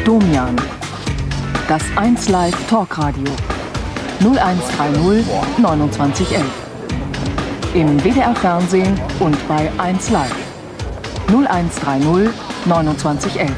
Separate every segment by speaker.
Speaker 1: Domian. Das 1 Live Talkradio. 0130 2911. Im WDR Fernsehen und bei 1 Live. 0130 2911.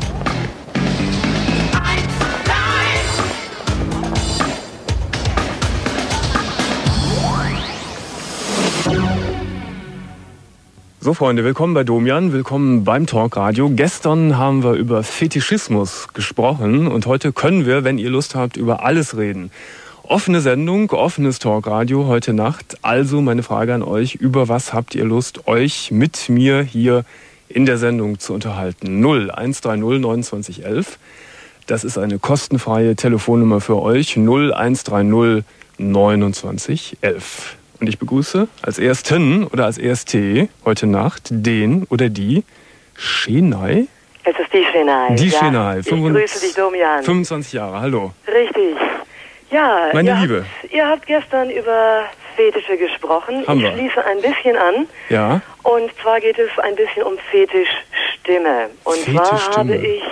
Speaker 2: So Freunde, willkommen bei Domian, willkommen beim Talkradio. Gestern haben wir über Fetischismus gesprochen und heute können wir, wenn ihr Lust habt, über alles reden. Offene Sendung, offenes Talkradio heute Nacht. Also meine Frage an euch, über was habt ihr Lust, euch mit mir hier in der Sendung zu unterhalten? 0130 2911. Das ist eine kostenfreie Telefonnummer für euch. 0130 2911. Und ich begrüße als Ersten oder als Erste heute Nacht den oder die Schenai.
Speaker 3: Es ist die Schenai.
Speaker 2: Die
Speaker 3: ja.
Speaker 2: Schenai.
Speaker 3: Ich grüße dich, Domian.
Speaker 2: 25 Jahre, hallo.
Speaker 3: Richtig. Ja,
Speaker 2: meine Liebe.
Speaker 3: Ihr habt gestern über Fetische gesprochen.
Speaker 2: Haben
Speaker 3: ich
Speaker 2: wir.
Speaker 3: schließe ein bisschen an.
Speaker 2: Ja.
Speaker 3: Und zwar geht es ein bisschen um Fetischstimme. Und zwar habe ich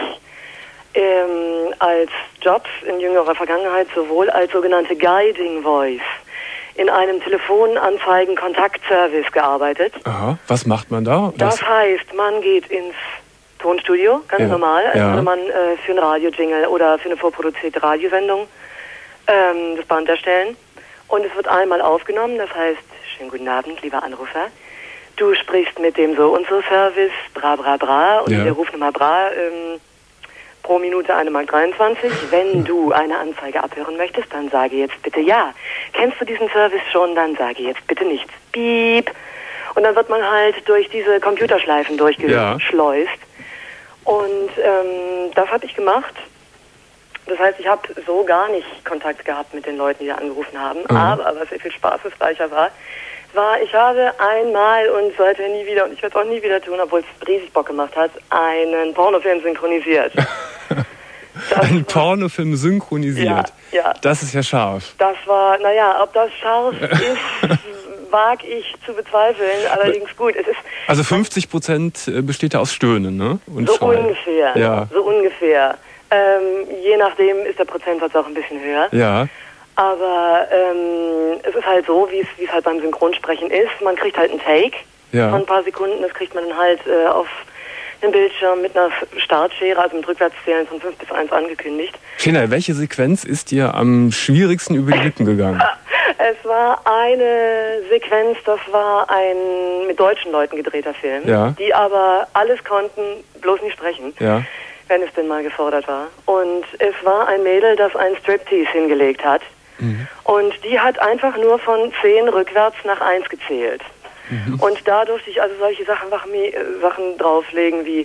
Speaker 3: als Job in jüngerer Vergangenheit sowohl als sogenannte Guiding Voice in einem Telefonanzeigen-Kontaktservice gearbeitet.
Speaker 2: Aha, was macht man da?
Speaker 3: Das heißt, man geht ins Tonstudio, ganz normal, als würde man für einen Radio-Jingle oder für eine vorproduzierte Radiosendung das Band erstellen. Und es wird einmal aufgenommen, das heißt, schönen guten Abend, lieber Anrufer. Du sprichst mit dem So-und-so Service, bra bra bra, und der Rufnummer bra, pro Minute 1,23 Mark. Wenn du eine Anzeige abhören möchtest, dann sage jetzt bitte ja. Kennst du diesen Service schon, dann sage jetzt bitte nichts. Piep. Und dann wird man halt durch diese Computerschleifen durchgeschleust. Und das habe ich gemacht. Das heißt, ich habe so gar nicht Kontakt gehabt mit den Leuten, die da angerufen haben. Aber was sehr viel spaßesreicher war, ich habe einmal und seither nie wieder, und ich werde es auch nie wieder tun, obwohl es riesig Bock gemacht hat, einen Pornofilm synchronisiert.
Speaker 2: Einen Pornofilm synchronisiert?
Speaker 3: Ja.
Speaker 2: Das ist ja scharf.
Speaker 3: Das war, ob das scharf ist, wage ich zu bezweifeln. Allerdings gut, es ist...
Speaker 2: Also 50% besteht da aus Stöhnen, ne? Und
Speaker 3: so
Speaker 2: Schreien.
Speaker 3: Ungefähr.
Speaker 2: Ja.
Speaker 3: So ungefähr. Je nachdem ist der Prozentsatz auch ein bisschen höher.
Speaker 2: Ja.
Speaker 3: Aber es ist halt so, wie es halt beim Synchronsprechen ist. Man kriegt halt einen Take von ein paar Sekunden. Das kriegt man dann halt auf dem Bildschirm mit einer Startschere, also mit Rückwärtszählen von 5 bis 1 angekündigt.
Speaker 2: Schenai, welche Sequenz ist dir am schwierigsten über die Lippen gegangen?
Speaker 3: Es war eine Sequenz, das war ein mit deutschen Leuten gedrehter Film, die aber alles konnten, bloß nicht sprechen. Ja. Wenn es denn mal gefordert war. Und es war ein Mädel, das einen Striptease hingelegt hat. Und die hat einfach nur von 10 rückwärts nach 1 gezählt. Und da durfte ich also solche Sachen drauflegen wie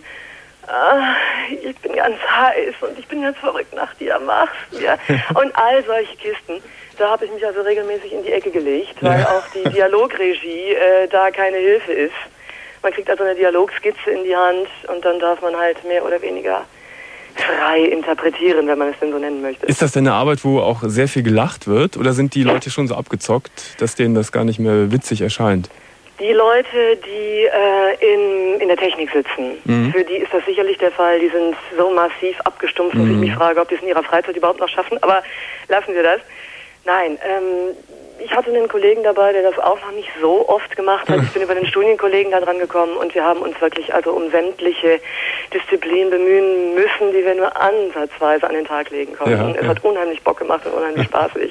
Speaker 3: ich bin ganz heiß und ich bin ganz verrückt nach dir, machst dir. Und all solche Kisten. Da habe ich mich also regelmäßig in die Ecke gelegt, weil auch die Dialogregie da keine Hilfe ist. Man kriegt also eine Dialogskizze in die Hand und dann darf man halt mehr oder weniger frei interpretieren, wenn man es denn so nennen möchte. Ist
Speaker 2: das denn eine Arbeit, wo auch sehr viel gelacht wird? Oder sind die Leute schon so abgezockt, dass denen das gar nicht mehr witzig erscheint?
Speaker 3: Die Leute, die in der Technik sitzen, für die ist das sicherlich der Fall. Die sind so massiv abgestumpft, dass ich mich frage, ob die es in ihrer Freizeit überhaupt noch schaffen. Aber lassen wir das. Nein, ich hatte einen Kollegen dabei, der das auch noch nicht so oft gemacht hat. Ich bin über den Studienkollegen da dran gekommen und wir haben uns wirklich also um sämtliche Disziplinen bemühen müssen, die wir nur ansatzweise an den Tag legen konnten. Es hat unheimlich Bock gemacht und unheimlich spaßig.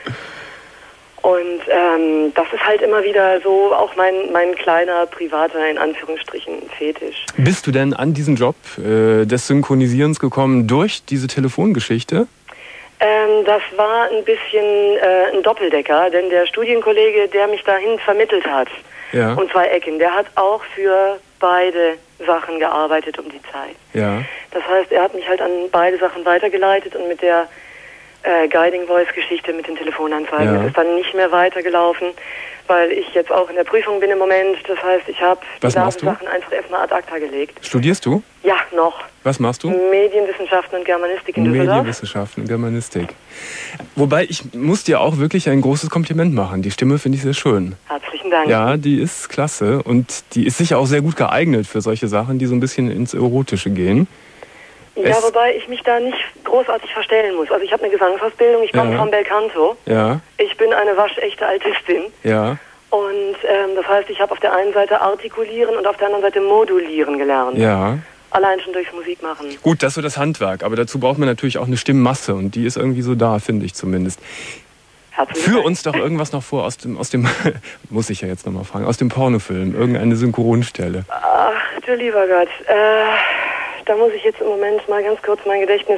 Speaker 3: Und das ist halt immer wieder so auch mein kleiner, privater, in Anführungsstrichen, Fetisch.
Speaker 2: Bist du denn an diesen Job des Synchronisierens gekommen durch diese Telefongeschichte?
Speaker 3: Das war ein bisschen ein Doppeldecker, denn der Studienkollege, der mich dahin vermittelt hat, um 2 Ecken, der hat auch für beide Sachen gearbeitet um die Zeit. Ja. Das heißt, er hat mich halt an beide Sachen weitergeleitet und mit der Guiding Voice Geschichte mit den Telefonanzeigen. Es ist dann nicht mehr weitergelaufen, weil ich jetzt auch in der Prüfung bin im Moment. Das heißt, ich habe die Sachen einfach erstmal ad acta gelegt.
Speaker 2: Studierst du?
Speaker 3: Ja, noch.
Speaker 2: Was machst du?
Speaker 3: Medienwissenschaften und Germanistik in Düsseldorf.
Speaker 2: Medienwissenschaften und Germanistik. Wobei, ich muss dir auch wirklich ein großes Kompliment machen. Die Stimme finde ich sehr schön.
Speaker 3: Herzlichen Dank.
Speaker 2: Ja, die ist klasse und die ist sicher auch sehr gut geeignet für solche Sachen, die so ein bisschen ins Erotische gehen.
Speaker 3: Ja, wobei ich mich da nicht großartig verstellen muss. Also ich habe eine Gesangsausbildung, ich komme vom Belcanto.
Speaker 2: Ja.
Speaker 3: Ich bin eine waschechte Altistin.
Speaker 2: Ja.
Speaker 3: Und das heißt, ich habe auf der einen Seite artikulieren und auf der anderen Seite modulieren gelernt.
Speaker 2: Ja.
Speaker 3: Allein schon durchs Musikmachen.
Speaker 2: Gut, das ist so das Handwerk, aber dazu braucht man natürlich auch eine Stimmmasse und die ist irgendwie so da, finde ich zumindest. Führ uns doch irgendwas noch vor aus dem muss ich ja jetzt nochmal fragen, aus dem Pornofilm, irgendeine Synchronstelle.
Speaker 3: Ach, du lieber Gott. Da muss ich jetzt im Moment mal ganz kurz mein Gedächtnis...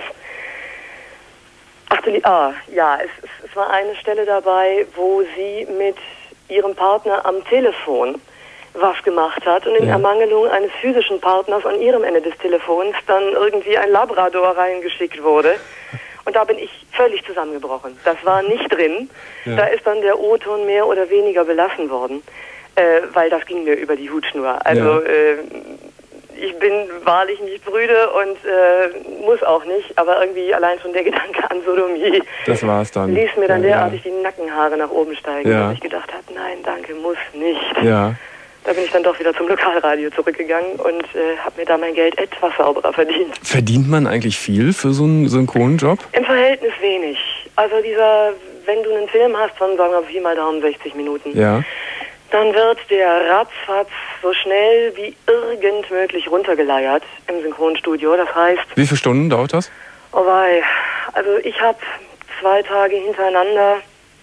Speaker 3: es war eine Stelle dabei, wo sie mit ihrem Partner am Telefon was gemacht hat und in Ermangelung eines physischen Partners an ihrem Ende des Telefons dann irgendwie ein Labrador reingeschickt wurde. Und da bin ich völlig zusammengebrochen. Das war nicht drin. Ja. Da ist dann der O-Ton mehr oder weniger belassen worden, weil das ging mir über die Hutschnur. Also ich bin wahrlich nicht prüde und muss auch nicht, aber irgendwie allein schon der Gedanke an Sodomie
Speaker 2: das war's dann.
Speaker 3: Ließ mir dann derartig die Nackenhaare nach oben steigen, dass ich gedacht habe, nein, danke, muss nicht.
Speaker 2: Ja.
Speaker 3: Da bin ich dann doch wieder zum Lokalradio zurückgegangen und habe mir da mein Geld etwas sauberer verdient.
Speaker 2: Verdient man eigentlich viel für so einen Synchronjob?
Speaker 3: Im Verhältnis wenig. Also wenn du einen Film hast von, sagen wir mal, Pi mal Daumen 60 Minuten, dann wird der ratzfatz so schnell wie irgend möglich runtergeleiert im Synchronstudio. Das heißt...
Speaker 2: Wie viele Stunden dauert das?
Speaker 3: Oh wei, also ich habe 2 Tage hintereinander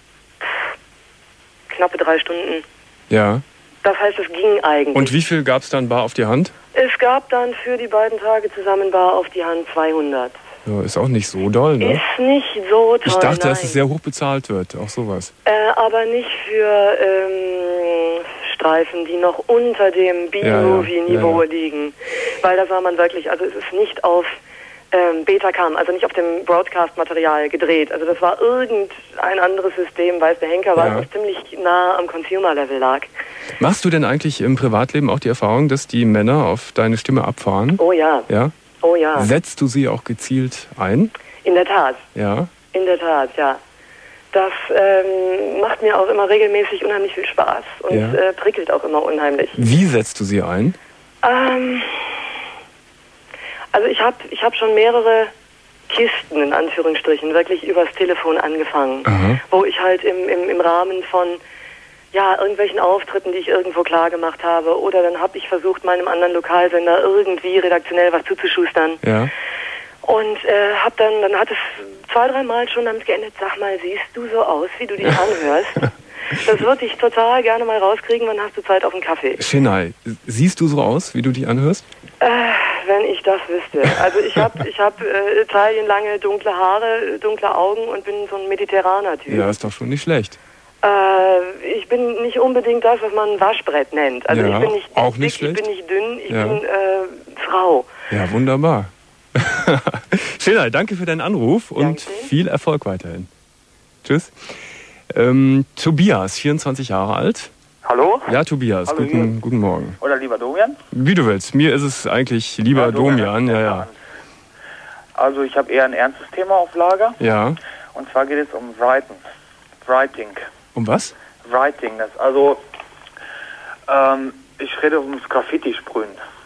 Speaker 3: knappe 3 Stunden.
Speaker 2: Ja.
Speaker 3: Das heißt, es ging eigentlich.
Speaker 2: Und wie viel gab es dann bar auf die Hand?
Speaker 3: Es gab dann für die beiden Tage zusammen bar auf die Hand 200.
Speaker 2: Ja, ist auch nicht so doll, ne?
Speaker 3: Ist nicht so toll,
Speaker 2: ich dachte, dass es sehr hoch bezahlt wird, auch sowas.
Speaker 3: Aber nicht für Streifen, die noch unter dem B-Movie-Niveau liegen. Weil da sah man wirklich, also es ist nicht auf Betacam, also nicht auf dem Broadcast-Material gedreht. Also das war irgendein anderes System, weiß der Henker, was ziemlich nah am Consumer-Level lag.
Speaker 2: Machst du denn eigentlich im Privatleben auch die Erfahrung, dass die Männer auf deine Stimme abfahren?
Speaker 3: Oh ja.
Speaker 2: Ja?
Speaker 3: Oh ja.
Speaker 2: Setzt du sie auch gezielt ein?
Speaker 3: In der Tat.
Speaker 2: Ja? In
Speaker 3: der Tat, ja. Das macht mir auch immer regelmäßig unheimlich viel Spaß und prickelt auch immer unheimlich.
Speaker 2: Wie setzt du sie ein?
Speaker 3: Also ich hab schon mehrere Kisten, in Anführungsstrichen, wirklich übers Telefon angefangen. Aha. Wo ich halt im Rahmen von irgendwelchen Auftritten, die ich irgendwo klar gemacht habe, oder dann habe ich versucht, meinem anderen Lokalsender irgendwie redaktionell was zuzuschustern. Ja. Und dann hat es 2-3 Mal schon damit geendet, sag mal, siehst du so aus, wie du dich anhörst? Das würde ich total gerne mal rauskriegen, wann hast du Zeit auf einen Kaffee?
Speaker 2: Chennai, siehst du so aus, wie du dich anhörst?
Speaker 3: Wenn ich das wüsste. Also ich hab taillenlange dunkle Haare, dunkle Augen und bin so ein mediterraner Typ.
Speaker 2: Ja, ist doch schon nicht schlecht.
Speaker 3: Ich bin nicht unbedingt das, was man ein Waschbrett nennt. Also ich bin nicht
Speaker 2: auch
Speaker 3: dick,
Speaker 2: nicht schlecht.
Speaker 3: Ich bin nicht dünn, ich bin Frau.
Speaker 2: Ja, wunderbar. Chennai, danke für deinen Anruf und viel Erfolg weiterhin. Tschüss. Tobias, 24 Jahre alt.
Speaker 4: Hallo?
Speaker 2: Ja, Tobias,
Speaker 4: hallo,
Speaker 2: guten Morgen.
Speaker 4: Oder lieber Domian?
Speaker 2: Wie du willst. Mir ist es eigentlich lieber Domian. Ja.
Speaker 4: Also ich habe eher ein ernstes Thema auf Lager.
Speaker 2: Ja.
Speaker 4: Und zwar geht es um Writing.
Speaker 2: Um was?
Speaker 4: Writing. Ich rede ums Graffiti-Sprühen.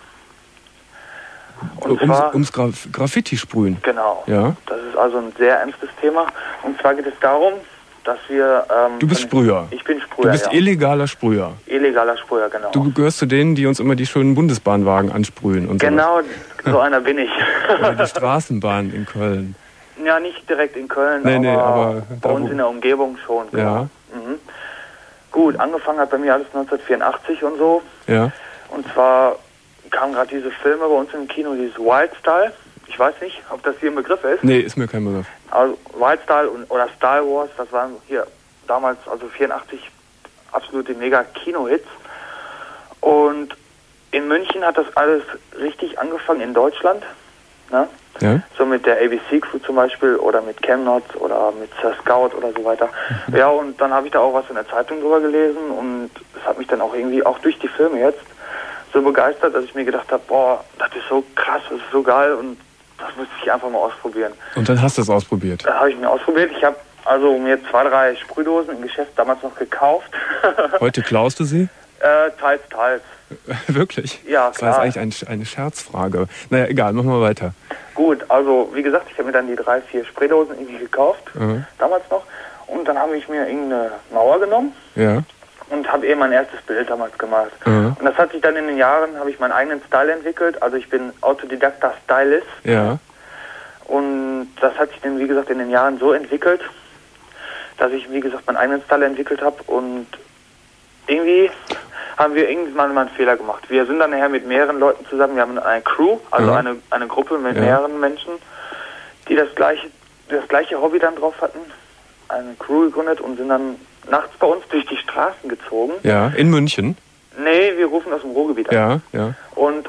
Speaker 2: Ums Graffiti-Sprühen?
Speaker 4: Genau.
Speaker 2: Ja.
Speaker 4: Das ist also ein sehr ernstes Thema. Und zwar geht es darum, dass wir...
Speaker 2: du bist Sprüher.
Speaker 4: Ich bin Sprüher,
Speaker 2: Du bist illegaler Sprüher.
Speaker 4: Illegaler Sprüher, genau.
Speaker 2: Du gehörst zu denen, die uns immer die schönen Bundesbahnwagen ansprühen und
Speaker 4: genau, so einer bin ich.
Speaker 2: Oder die Straßenbahn in Köln.
Speaker 4: Ja, nicht direkt in Köln, aber bei uns in der Umgebung schon. Genau. Ja. Mhm. Gut, angefangen hat bei mir alles 1984 und so. Ja. Und zwar kamen gerade diese Filme bei uns im Kino, dieses Wild Style. Ich weiß nicht, ob das hier ein Begriff ist.
Speaker 2: Nee, ist mir kein Begriff.
Speaker 4: Also Wild Style oder Star Wars, das waren hier damals, also 84, absolute Mega-Kino-Hits. Und in München hat das alles richtig angefangen in Deutschland. Ne? Ja. So mit der ABC Crew zum Beispiel oder mit Chemnots oder mit Sir Scout oder so weiter. Ja, und dann habe ich da auch was in der Zeitung drüber gelesen und es hat mich dann auch irgendwie, auch durch die Filme jetzt, so begeistert, dass ich mir gedacht habe, boah, das ist so krass, das ist so geil und das muss ich einfach mal ausprobieren.
Speaker 2: Und dann hast du es ausprobiert?
Speaker 4: Da habe ich mir ausprobiert. Ich habe also mir 2-3 Sprühdosen im Geschäft damals noch gekauft.
Speaker 2: Heute klaust du sie?
Speaker 4: Teils.
Speaker 2: Wirklich?
Speaker 4: Ja, klar.
Speaker 2: Das war jetzt eigentlich eine Scherzfrage. Naja, egal, machen wir weiter.
Speaker 4: Gut, also wie gesagt, ich habe mir dann die 3, 4 Spraydosen irgendwie gekauft, damals noch. Und dann habe ich mir irgendeine Mauer genommen und habe eben mein erstes Bild damals gemalt. Und das hat sich dann in den Jahren, habe ich meinen eigenen Style entwickelt. Also ich bin autodidakter Stylist. Ja. Und das hat sich dann, wie gesagt, in den Jahren so entwickelt, dass ich, wie gesagt, meinen eigenen Style entwickelt habe. Und irgendwie haben wir irgendwann mal einen Fehler gemacht. Wir sind dann nachher mit mehreren Leuten zusammen. Wir haben eine Crew, also eine Gruppe mit mehreren Menschen, die das gleiche Hobby dann drauf hatten. Eine Crew gegründet und sind dann nachts bei uns durch die Straßen gezogen.
Speaker 2: Ja, in München?
Speaker 4: Nee, wir rufen aus dem Ruhrgebiet an. Ja. Und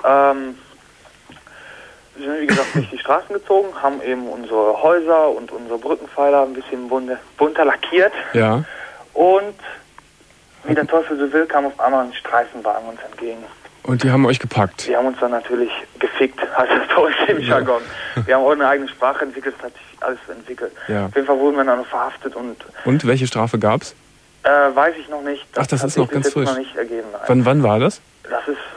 Speaker 4: sind, wie gesagt, durch die Straßen gezogen, haben eben unsere Häuser und unsere Brückenpfeiler ein bisschen bunter lackiert. Ja. Und wie der Teufel so will, kam auf einmal ein Streifenwagen uns entgegen.
Speaker 2: Und die haben euch gepackt?
Speaker 4: Die haben uns dann natürlich gefickt, heißt das bei uns im Jargon. Wir haben auch eine eigene Sprache entwickelt, das hat sich alles entwickelt. Ja. Auf jeden Fall wurden wir dann noch verhaftet. Und welche Strafe gab's? Weiß ich noch nicht.
Speaker 2: Das ist noch ganz frisch.
Speaker 4: Noch nicht ergeben,
Speaker 2: wann war das?
Speaker 4: Das ist,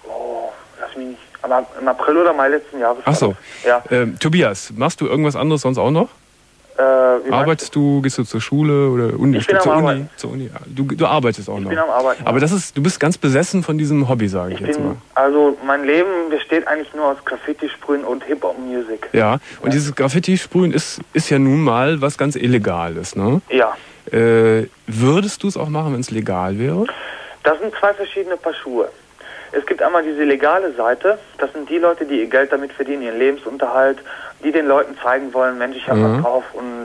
Speaker 4: lass mich nicht, aber im April oder Mai letzten Jahres.
Speaker 2: Ach so. Ja. Tobias, machst du irgendwas anderes sonst auch noch? Arbeitest du, gehst du zur Schule oder
Speaker 4: ich bin am Arbeiten.
Speaker 2: Zur Uni? Du arbeitest auch noch.
Speaker 4: Ich bin am Arbeiten.
Speaker 2: Aber du bist ganz besessen von diesem Hobby, sage ich jetzt mal.
Speaker 4: Also mein Leben besteht eigentlich nur aus Graffiti-Sprühen und Hip-Hop-Musik.
Speaker 2: Ja, und dieses Graffiti-Sprühen ist ja nun mal was ganz Illegales, ne?
Speaker 4: Ja.
Speaker 2: Würdest du es auch machen, wenn es legal wäre?
Speaker 4: Das sind 2 verschiedene Paar Schuhe. Es gibt einmal diese legale Seite, das sind die Leute, die ihr Geld damit verdienen, ihren Lebensunterhalt, die den Leuten zeigen wollen, Mensch, ich habe was drauf, und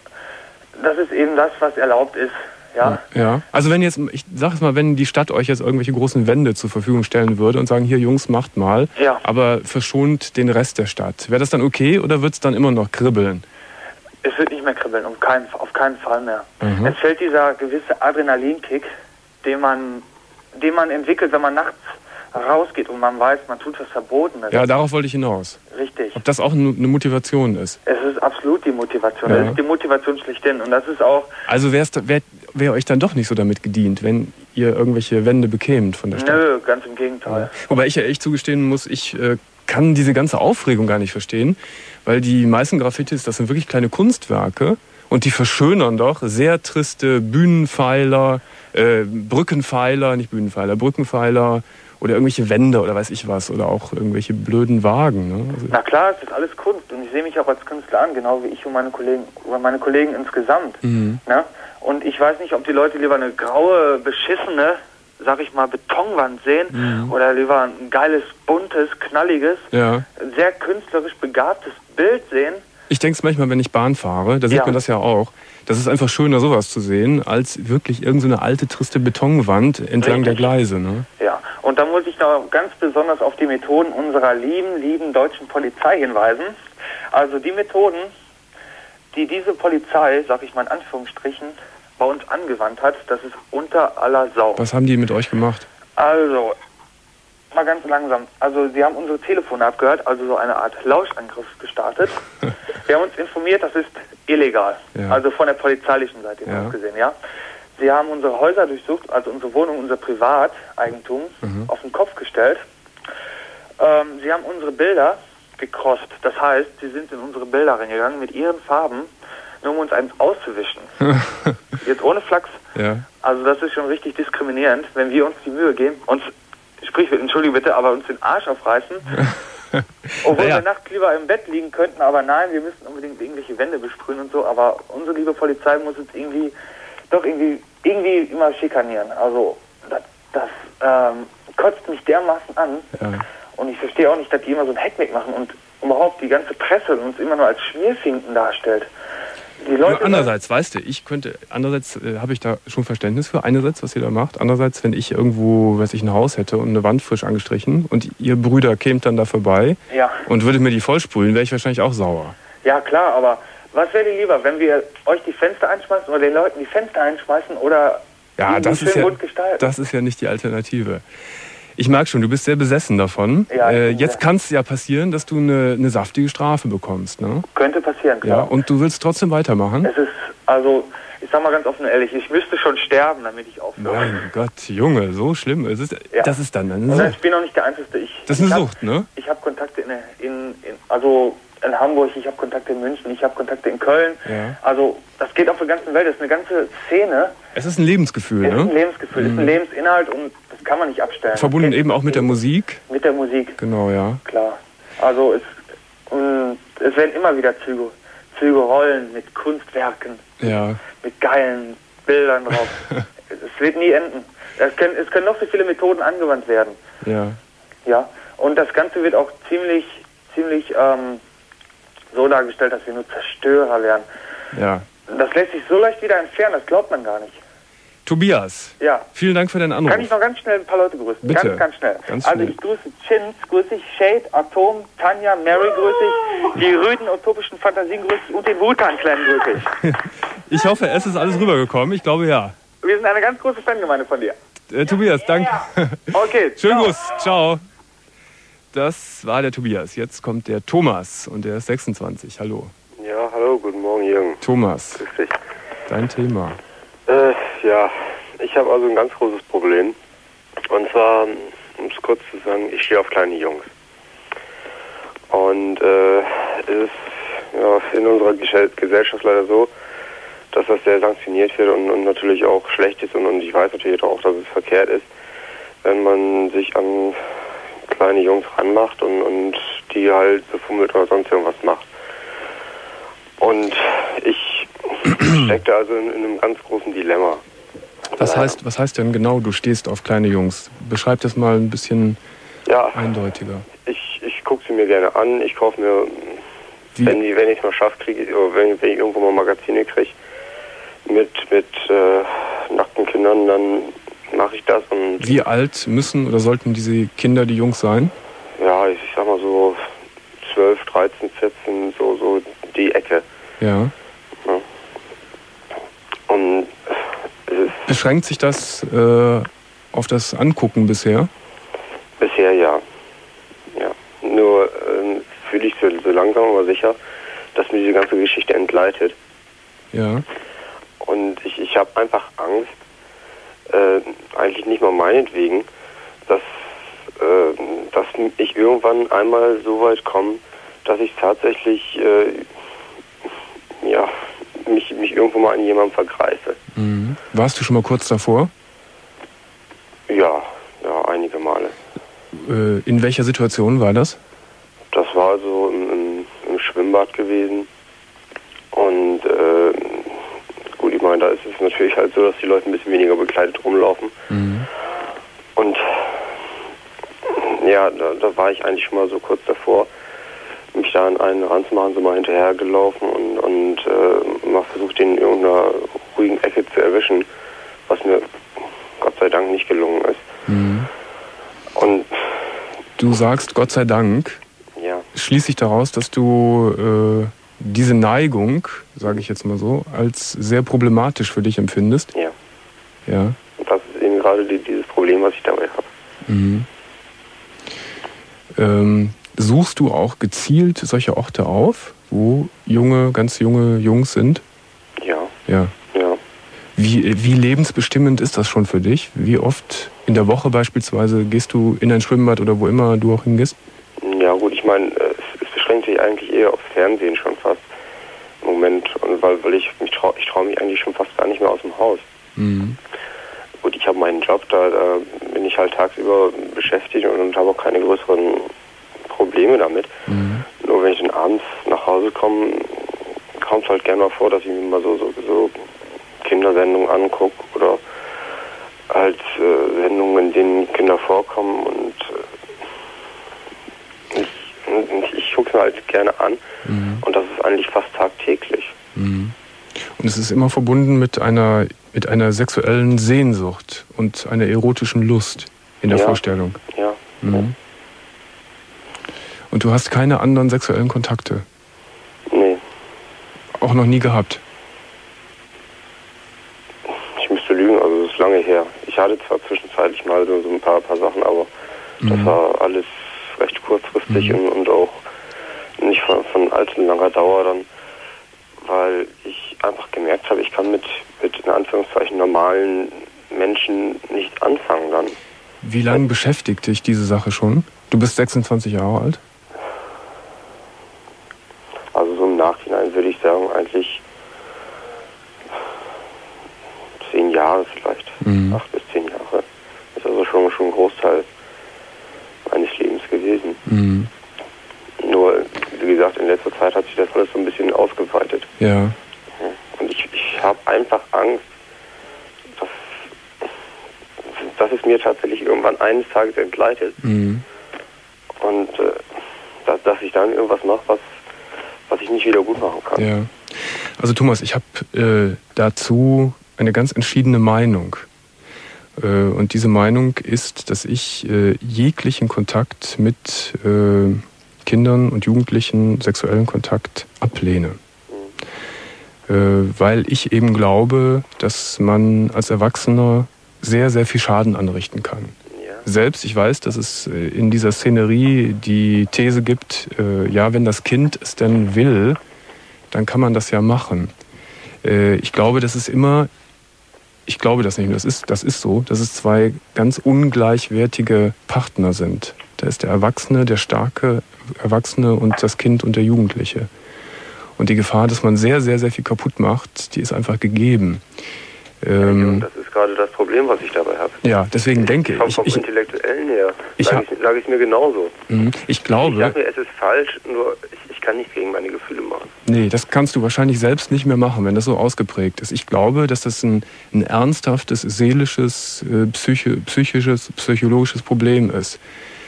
Speaker 4: das ist eben das, was erlaubt ist. Ja.
Speaker 2: Also wenn jetzt, ich sag es mal, wenn die Stadt euch jetzt irgendwelche großen Wände zur Verfügung stellen würde und sagen, hier Jungs, macht mal, aber verschont den Rest der Stadt, wäre das dann okay oder wird es dann immer noch kribbeln?
Speaker 4: Es wird nicht mehr kribbeln, auf keinen Fall mehr. Es fällt dieser gewisse Adrenalinkick, den man entwickelt, wenn man nachts rausgeht und man weiß, man tut was Verbotenes.
Speaker 2: Ja, darauf wollte ich hinaus.
Speaker 4: Richtig.
Speaker 2: Ob das auch eine Motivation ist?
Speaker 4: Es ist absolut die Motivation. Es ist die Motivation schlechthin. Und das ist auch...
Speaker 2: Also wäre euch dann doch nicht so damit gedient, wenn ihr irgendwelche Wände bekämt von der Stadt?
Speaker 4: Nö, ganz im Gegenteil.
Speaker 2: Ja. Wobei ich ja echt zugestehen muss, ich kann diese ganze Aufregung gar nicht verstehen, weil die meisten Graffitis, das sind wirklich kleine Kunstwerke und die verschönern doch sehr triste Bühnenpfeiler, Brückenpfeiler, nicht Bühnenpfeiler, Brückenpfeiler oder irgendwelche Wände oder weiß ich was oder auch irgendwelche blöden Wagen. Ne? Also
Speaker 4: na klar, es ist alles Kunst und ich sehe mich auch als Künstler an, genau wie ich und meine Kollegen insgesamt. Ne? Und ich weiß nicht, ob die Leute lieber eine graue, beschissene, sag ich mal, Betonwand sehen oder lieber ein geiles, buntes, knalliges, sehr künstlerisch begabtes Bild sehen.
Speaker 2: Ich denke es manchmal, wenn ich Bahn fahre, da sieht man das ja auch. Das ist einfach schöner, sowas zu sehen, als wirklich irgendeine alte, triste Betonwand entlang der Gleise. Ne?
Speaker 4: Ja, und da muss ich noch ganz besonders auf die Methoden unserer lieben deutschen Polizei hinweisen. Also die Methoden, die diese Polizei, sag ich mal in Anführungsstrichen, bei uns angewandt hat, das ist unter aller Sau.
Speaker 2: Was haben die mit euch gemacht?
Speaker 4: Also, mal ganz langsam. Also sie haben unsere Telefone abgehört, also so eine Art Lauschangriff gestartet. Wir haben uns informiert, das ist illegal. Ja. Also von der polizeilichen Seite aus gesehen, ja. Sie haben unsere Häuser durchsucht, also unsere Wohnung, unser Privateigentum auf den Kopf gestellt. Sie haben unsere Bilder gecrosst. Das heißt, sie sind in unsere Bilder reingegangen mit ihren Farben, nur um uns eins auszuwischen. Jetzt ohne Flachs. Ja. Also das ist schon richtig diskriminierend, wenn wir uns die Mühe geben, entschuldige bitte, aber uns den Arsch aufreißen, obwohl wir nachts lieber im Bett liegen könnten, aber nein, wir müssen unbedingt irgendwelche Wände besprühen und so, aber unsere liebe Polizei muss uns irgendwie immer schikanieren. Also das kotzt mich dermaßen an und ich verstehe auch nicht, dass die immer so ein Heckmeck machen und überhaupt die ganze Presse uns immer nur als Schmierfinken darstellt. Die Leute
Speaker 2: andererseits, weißt du, andererseits habe ich da schon Verständnis für, einerseits, was ihr da macht. Andererseits, wenn ich irgendwo, ein Haus hätte und eine Wand frisch angestrichen und ihr Brüder kämt dann da vorbei und würdet mir die vollsprühen, wäre ich wahrscheinlich auch sauer.
Speaker 4: Ja, klar, aber was wäre dir lieber, wenn wir euch die Fenster einschmeißen oder den Leuten die Fenster einschmeißen oder
Speaker 2: das ist ja nicht die Alternative. Ich merke schon, du bist sehr besessen davon. Ja, jetzt kann es ja passieren, dass du eine saftige Strafe bekommst, ne?
Speaker 4: Könnte passieren, klar.
Speaker 2: Ja, und du willst trotzdem weitermachen?
Speaker 4: Es ist, also, ich sag mal ganz offen und ehrlich, ich müsste schon sterben, damit ich aufhöre.
Speaker 2: Mein Gott, Junge, so schlimm. Das ist dann eine
Speaker 4: Sucht. Ich bin auch nicht der Einzige.
Speaker 2: Das ist eine Sucht, ne?
Speaker 4: Ich habe Kontakte in Hamburg, ich habe Kontakte in München, ich habe Kontakte in Köln. Ja. Also das geht auf der ganzen Welt, das ist eine ganze Szene.
Speaker 2: Es ist ein Lebensgefühl,
Speaker 4: ne? Es ist ein Lebensgefühl, es ist ein Lebensinhalt und das kann man nicht abstellen.
Speaker 2: Verbunden eben auch mit der Musik?
Speaker 4: Mit der Musik.
Speaker 2: Genau, ja.
Speaker 4: Klar. Also es werden immer wieder Züge rollen mit Kunstwerken, mit geilen Bildern drauf. Es wird nie enden. Es können noch so viele Methoden angewandt werden.
Speaker 2: Ja.
Speaker 4: Ja. Und das Ganze wird auch ziemlich so dargestellt, dass wir nur Zerstörer wären.
Speaker 2: Ja.
Speaker 4: Das lässt sich so leicht wieder entfernen, das glaubt man gar nicht.
Speaker 2: Tobias, vielen Dank für deinen Anruf.
Speaker 4: Kann ich noch ganz schnell ein paar Leute grüßen?
Speaker 2: Bitte.
Speaker 4: Ganz schnell.
Speaker 2: Ganz
Speaker 4: also
Speaker 2: schnell.
Speaker 4: ich grüße Chins, grüße ich, Shade, Atom, Tanja, Mary grüße ich, die rüden utopischen Fantasien grüße ich und den Vulkan-Clan grüße ich.
Speaker 2: Ich hoffe, es ist alles rübergekommen. Ich glaube, ja.
Speaker 4: Wir sind eine ganz große Fangemeinde von dir.
Speaker 2: Tobias, danke.
Speaker 4: Okay,
Speaker 2: schönen Gruß. Ciao. Das war der Tobias. Jetzt kommt der Thomas und der ist 26. Hallo.
Speaker 5: Ja, hallo, guten Morgen, Jürgen.
Speaker 2: Thomas,
Speaker 5: Grüß dich.
Speaker 2: dein Thema.
Speaker 5: Ja, ich habe also ein ganz großes Problem. Und zwar, um es kurz zu sagen, ich stehe auf kleine Jungs. Und es ist in unserer Gesellschaft leider so, dass das sehr sanktioniert wird und natürlich auch schlecht ist. Und ich weiß natürlich auch, dass es verkehrt ist, wenn man sich an kleine Jungs ranmacht und die halt befummelt oder sonst irgendwas macht. Und ich steckte also in einem ganz großen Dilemma.
Speaker 2: Was heißt denn genau, du stehst auf kleine Jungs? Beschreib das mal ein bisschen eindeutiger.
Speaker 5: Ich gucke sie mir gerne an. Ich kaufe mir, wenn ich es mal schaffe, wenn ich irgendwo mal Magazine kriege, mit nackten Kindern, dann mache ich das. Und
Speaker 2: wie alt müssen oder sollten diese Kinder, die Jungs sein?
Speaker 5: Ja, ich sag mal so 12, 13, 14, so die Ecke.
Speaker 2: Ja.
Speaker 5: Und
Speaker 2: beschränkt sich das auf das Angucken bisher?
Speaker 5: Bisher ja. Nur fühle ich so langsam aber sicher, dass mir diese ganze Geschichte entgleitet.
Speaker 2: Ja.
Speaker 5: Und ich habe einfach Angst, eigentlich nicht mal meinetwegen, dass ich irgendwann einmal so weit komme, dass ich tatsächlich mich irgendwo mal an jemandem vergreife.
Speaker 2: Mhm. Warst du schon mal kurz davor?
Speaker 5: Ja, einige Male.
Speaker 2: In welcher Situation war das?
Speaker 5: Das war so im Schwimmbad gewesen. Und gut, ich meine, da ist es natürlich halt so, dass die Leute ein bisschen weniger bekleidet rumlaufen. Mhm. Und ja, da war ich eigentlich schon mal so kurz davor, mich da an einen ranzumachen, so mal hinterhergelaufen und mal versucht, den in irgendeiner ruhigen Ecke zu erwischen, was mir Gott sei Dank nicht gelungen ist. Mhm. Und
Speaker 2: du sagst Gott sei Dank.
Speaker 5: Ja.
Speaker 2: Schließe ich daraus, dass du diese Neigung, sage ich jetzt mal so, als sehr problematisch für dich empfindest?
Speaker 5: Ja.
Speaker 2: Ja.
Speaker 5: Und das ist eben gerade dieses Problem, was ich dabei habe.
Speaker 2: Mhm. Suchst du auch gezielt solche Orte auf, wo ganz junge Jungs sind?
Speaker 5: Ja.
Speaker 2: Ja. Wie lebensbestimmend ist das schon für dich? Wie oft in der Woche beispielsweise gehst du in ein Schwimmbad oder wo immer du auch hingehst?
Speaker 5: Ja gut, ich meine, es beschränkt sich eigentlich eher aufs Fernsehen schon fast im Moment. Und weil ich traue mich eigentlich schon fast gar nicht mehr aus dem Haus. Mhm. Gut, ich habe meinen Job, da bin ich halt tagsüber beschäftigt und habe auch keine größeren Probleme damit. Mhm. Nur wenn ich dann abends nach Hause komme, kommt es halt gerne mal vor, dass ich mir mal so Kindersendungen angucke oder halt Sendungen, in denen Kinder vorkommen und ich gucke es mir halt gerne an. Mhm. Und das ist eigentlich fast tagtäglich.
Speaker 2: Mhm. Und es ist immer verbunden mit einer sexuellen Sehnsucht und einer erotischen Lust in der Vorstellung.
Speaker 5: Ja.
Speaker 2: Mhm. Und du hast keine anderen sexuellen Kontakte?
Speaker 5: Nee.
Speaker 2: Auch noch nie gehabt?
Speaker 5: Ich müsste lügen, also das ist lange her. Ich hatte zwar zwischenzeitlich mal so ein paar Sachen, aber das war alles recht kurzfristig und auch nicht von allzu langer Dauer dann, weil ich einfach gemerkt habe, ich kann mit in Anführungszeichen normalen Menschen nichts anfangen dann.
Speaker 2: Wie lange beschäftigt dich diese Sache schon? Du bist 26 Jahre alt?
Speaker 5: 8 bis 10 Jahre. Das ist also schon ein Großteil meines Lebens gewesen. Nur, wie gesagt, in letzter Zeit hat sich das alles so ein bisschen ausgeweitet.
Speaker 2: Ja.
Speaker 5: Und ich habe einfach Angst, dass es mir tatsächlich irgendwann eines Tages entgleitet. Und dass ich dann irgendwas mache, was ich nicht wieder gut machen kann.
Speaker 2: Ja. Also Thomas, ich habe dazu eine ganz entschiedene Meinung. Und diese Meinung ist, dass ich jeglichen Kontakt mit Kindern und Jugendlichen, sexuellen Kontakt ablehne. Weil ich eben glaube, dass man als Erwachsener sehr, sehr viel Schaden anrichten kann. Selbst, ich weiß, dass es in dieser Szenerie die These gibt, ja, wenn das Kind es denn will, dann kann man das ja machen. Ich glaube, das ist immer, ich glaube das nicht, das ist so, dass es zwei ganz ungleichwertige Partner sind. Da ist der Erwachsene, der starke Erwachsene und das Kind und der Jugendliche. Und die Gefahr, dass man sehr, sehr, sehr viel kaputt macht, die ist einfach gegeben.
Speaker 5: Und das ist gerade das Problem, was ich dabei habe.
Speaker 2: Ja, deswegen denke ich.
Speaker 5: Vom Intellektuellen her sage ich mir genauso.
Speaker 2: Ich glaube.
Speaker 5: Ich sage mir, es ist falsch, nur ich kann nichts gegen meine Gefühle machen.
Speaker 2: Nee, das kannst du wahrscheinlich selbst nicht mehr machen, wenn das so ausgeprägt ist. Ich glaube, dass das ein ernsthaftes, seelisches, psychisches, psychologisches Problem ist.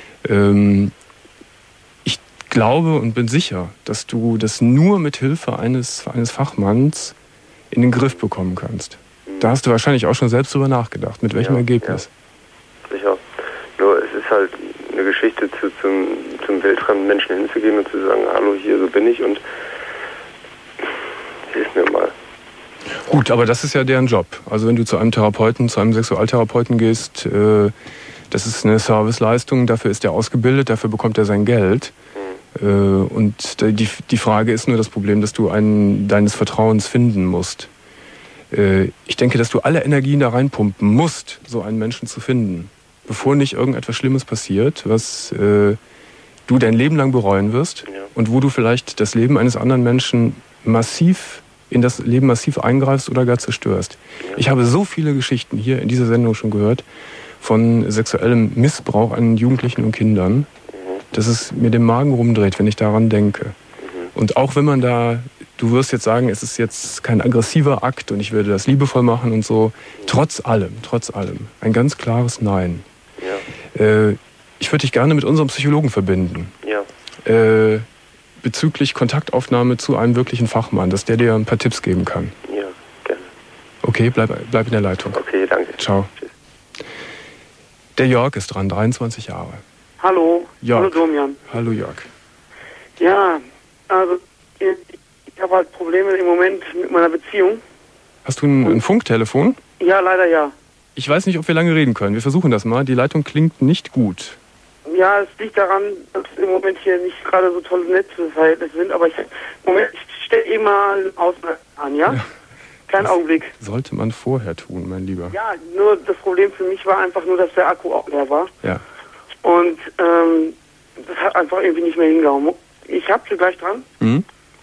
Speaker 2: Ich glaube und bin sicher, dass du das nur mit Hilfe eines Fachmanns in den Griff bekommen kannst. Da hast du wahrscheinlich auch schon selbst drüber nachgedacht. Mit welchem Ergebnis?
Speaker 5: Ja. Sicher. Nur es ist halt eine Geschichte, zum wildfremden Menschen hinzugehen und zu sagen, hallo, hier, so bin ich und hilf mir mal.
Speaker 2: Gut, aber das ist ja deren Job. Also wenn du zu einem Therapeuten, zu einem Sexualtherapeuten gehst, das ist eine Serviceleistung, dafür ist er ausgebildet, dafür bekommt er sein Geld. Und die Frage ist nur das Problem, dass du einen deines Vertrauens finden musst. Ich denke, dass du alle Energien da reinpumpen musst, so einen Menschen zu finden, bevor nicht irgendetwas Schlimmes passiert, was du dein Leben lang bereuen wirst und wo du vielleicht das Leben eines anderen Menschen in das Leben massiv eingreifst oder gar zerstörst. Ich habe so viele Geschichten hier in dieser Sendung schon gehört von sexuellem Missbrauch an Jugendlichen und Kindern, dass es mir den Magen rumdreht, wenn ich daran denke. Und auch wenn man du wirst jetzt sagen, es ist jetzt kein aggressiver Akt und ich werde das liebevoll machen und so. Trotz allem, ein ganz klares Nein. Ja. Ich würde dich gerne mit unserem Psychologen verbinden. Ja. Bezüglich Kontaktaufnahme zu einem wirklichen Fachmann, dass der dir ein paar Tipps geben kann.
Speaker 5: Ja, gerne.
Speaker 2: Okay, bleib in der Leitung.
Speaker 5: Okay, danke.
Speaker 2: Ciao. Tschüss. Der Jörg ist dran, 23 Jahre.
Speaker 6: Hallo.
Speaker 2: Jörg.
Speaker 6: Hallo Domian.
Speaker 2: Hallo Jörg.
Speaker 6: Ja, also ich habe halt Probleme im Moment mit meiner Beziehung.
Speaker 2: Hast du ein Funktelefon?
Speaker 6: Ja, leider ja.
Speaker 2: Ich weiß nicht, ob wir lange reden können. Wir versuchen das mal. Die Leitung klingt nicht gut.
Speaker 6: Ja, es liegt daran, dass im Moment hier nicht gerade so tolle Netzverhältnisse sind, aber ich stelle eben mal einen Ausgleich an, ja? Kleinen Augenblick.
Speaker 2: Sollte man vorher tun, mein Lieber.
Speaker 6: Ja, nur das Problem für mich war einfach nur, dass der Akku auch leer war.
Speaker 2: Ja.
Speaker 6: Und das hat einfach irgendwie nicht mehr hingehauen. Ich hab sie gleich dran.
Speaker 2: Mhm.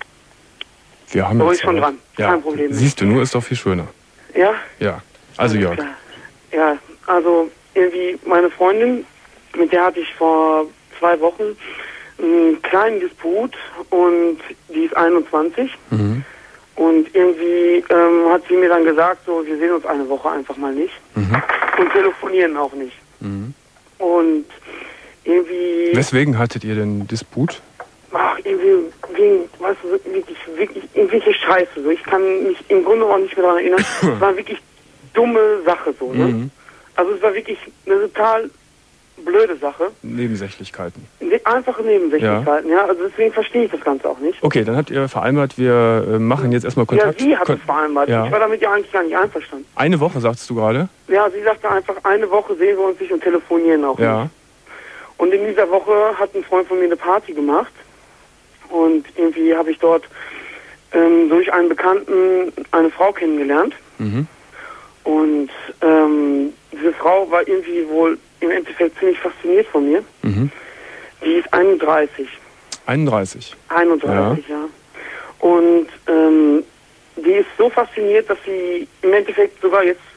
Speaker 2: Wir haben
Speaker 6: jetzt schon dran. Ja. Kein Problem.
Speaker 2: Siehst du, nur ist doch viel schöner.
Speaker 6: Ja?
Speaker 2: Ja. Also Jörg.
Speaker 6: Klar. Ja, also irgendwie meine Freundin, mit der hatte ich vor 2 Wochen einen kleinen Disput und die ist 21. Mhm. Und irgendwie hat sie mir dann gesagt, so, wir sehen uns eine Woche einfach mal nicht. Mhm. Und telefonieren auch nicht. Mhm. Und irgendwie...
Speaker 2: Weswegen hattet ihr denn Disput?
Speaker 6: Ach, irgendwie wegen, weißt du, wirklich irgendwelche Scheiße. So. Ich kann mich im Grunde auch nicht mehr daran erinnern. Es war wirklich dumme Sache so, ne? Mhm. Also es war wirklich eine total blöde Sache.
Speaker 2: Nebensächlichkeiten.
Speaker 6: Einfache Nebensächlichkeiten, ja. Also deswegen verstehe ich das Ganze auch nicht.
Speaker 2: Okay, dann habt ihr vereinbart, wir machen jetzt erstmal Kontakt.
Speaker 6: Ja, sie hat es vereinbart. Ja. Ich war damit ja eigentlich gar nicht einverstanden.
Speaker 2: Eine Woche, sagst du gerade?
Speaker 6: Ja, sie sagte einfach, eine Woche sehen wir uns nicht und telefonieren auch nicht. Und in dieser Woche hat ein Freund von mir eine Party gemacht. Und irgendwie habe ich dort durch einen Bekannten eine Frau kennengelernt. Mhm. Und diese Frau war irgendwie wohl im Endeffekt ziemlich fasziniert von mir. Mhm. Die ist 31.
Speaker 2: 31?
Speaker 6: 31, ja. Und die ist so fasziniert, dass sie im Endeffekt sogar jetzt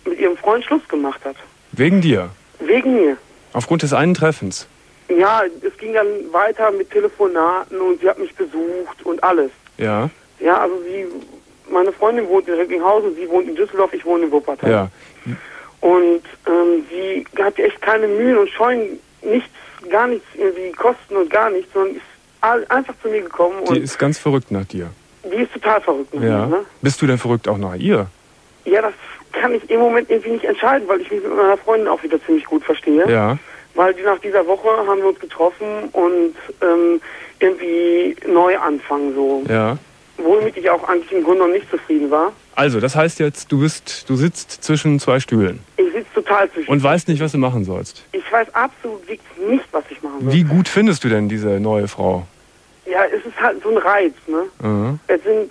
Speaker 6: mit ihrem Freund Schluss gemacht hat.
Speaker 2: Wegen dir?
Speaker 6: Wegen mir.
Speaker 2: Aufgrund des einen Treffens?
Speaker 6: Ja, es ging dann weiter mit Telefonaten und sie hat mich besucht und alles.
Speaker 2: Ja.
Speaker 6: Ja, also meine Freundin wohnt in Recklinghausen, sie wohnt in Düsseldorf, ich wohne in Wuppertal.
Speaker 2: Ja.
Speaker 6: Und sie hat echt keine Mühen und Scheuen, gar nichts irgendwie kosten und gar nichts, sondern ist einfach zu mir gekommen.
Speaker 2: Die ist ganz verrückt nach dir.
Speaker 6: Die ist total verrückt nach mir. Ne?
Speaker 2: Bist du denn verrückt auch nach ihr?
Speaker 6: Ja, das kann ich im Moment irgendwie nicht entscheiden, weil ich mich mit meiner Freundin auch wieder ziemlich gut verstehe.
Speaker 2: Ja.
Speaker 6: Weil nach dieser Woche haben wir uns getroffen und irgendwie neu anfangen so.
Speaker 2: Ja.
Speaker 6: Womit ich auch eigentlich im Grunde noch nicht zufrieden war.
Speaker 2: Also, das heißt jetzt, du sitzt zwischen zwei Stühlen.
Speaker 6: Ich sitze total zwischen.
Speaker 2: Und weißt nicht, was du machen sollst.
Speaker 6: Ich weiß absolut nicht, was ich machen soll.
Speaker 2: Wie gut findest du denn diese neue Frau?
Speaker 6: Ja, es ist halt so ein Reiz, ne?
Speaker 2: Mhm.
Speaker 6: Es sind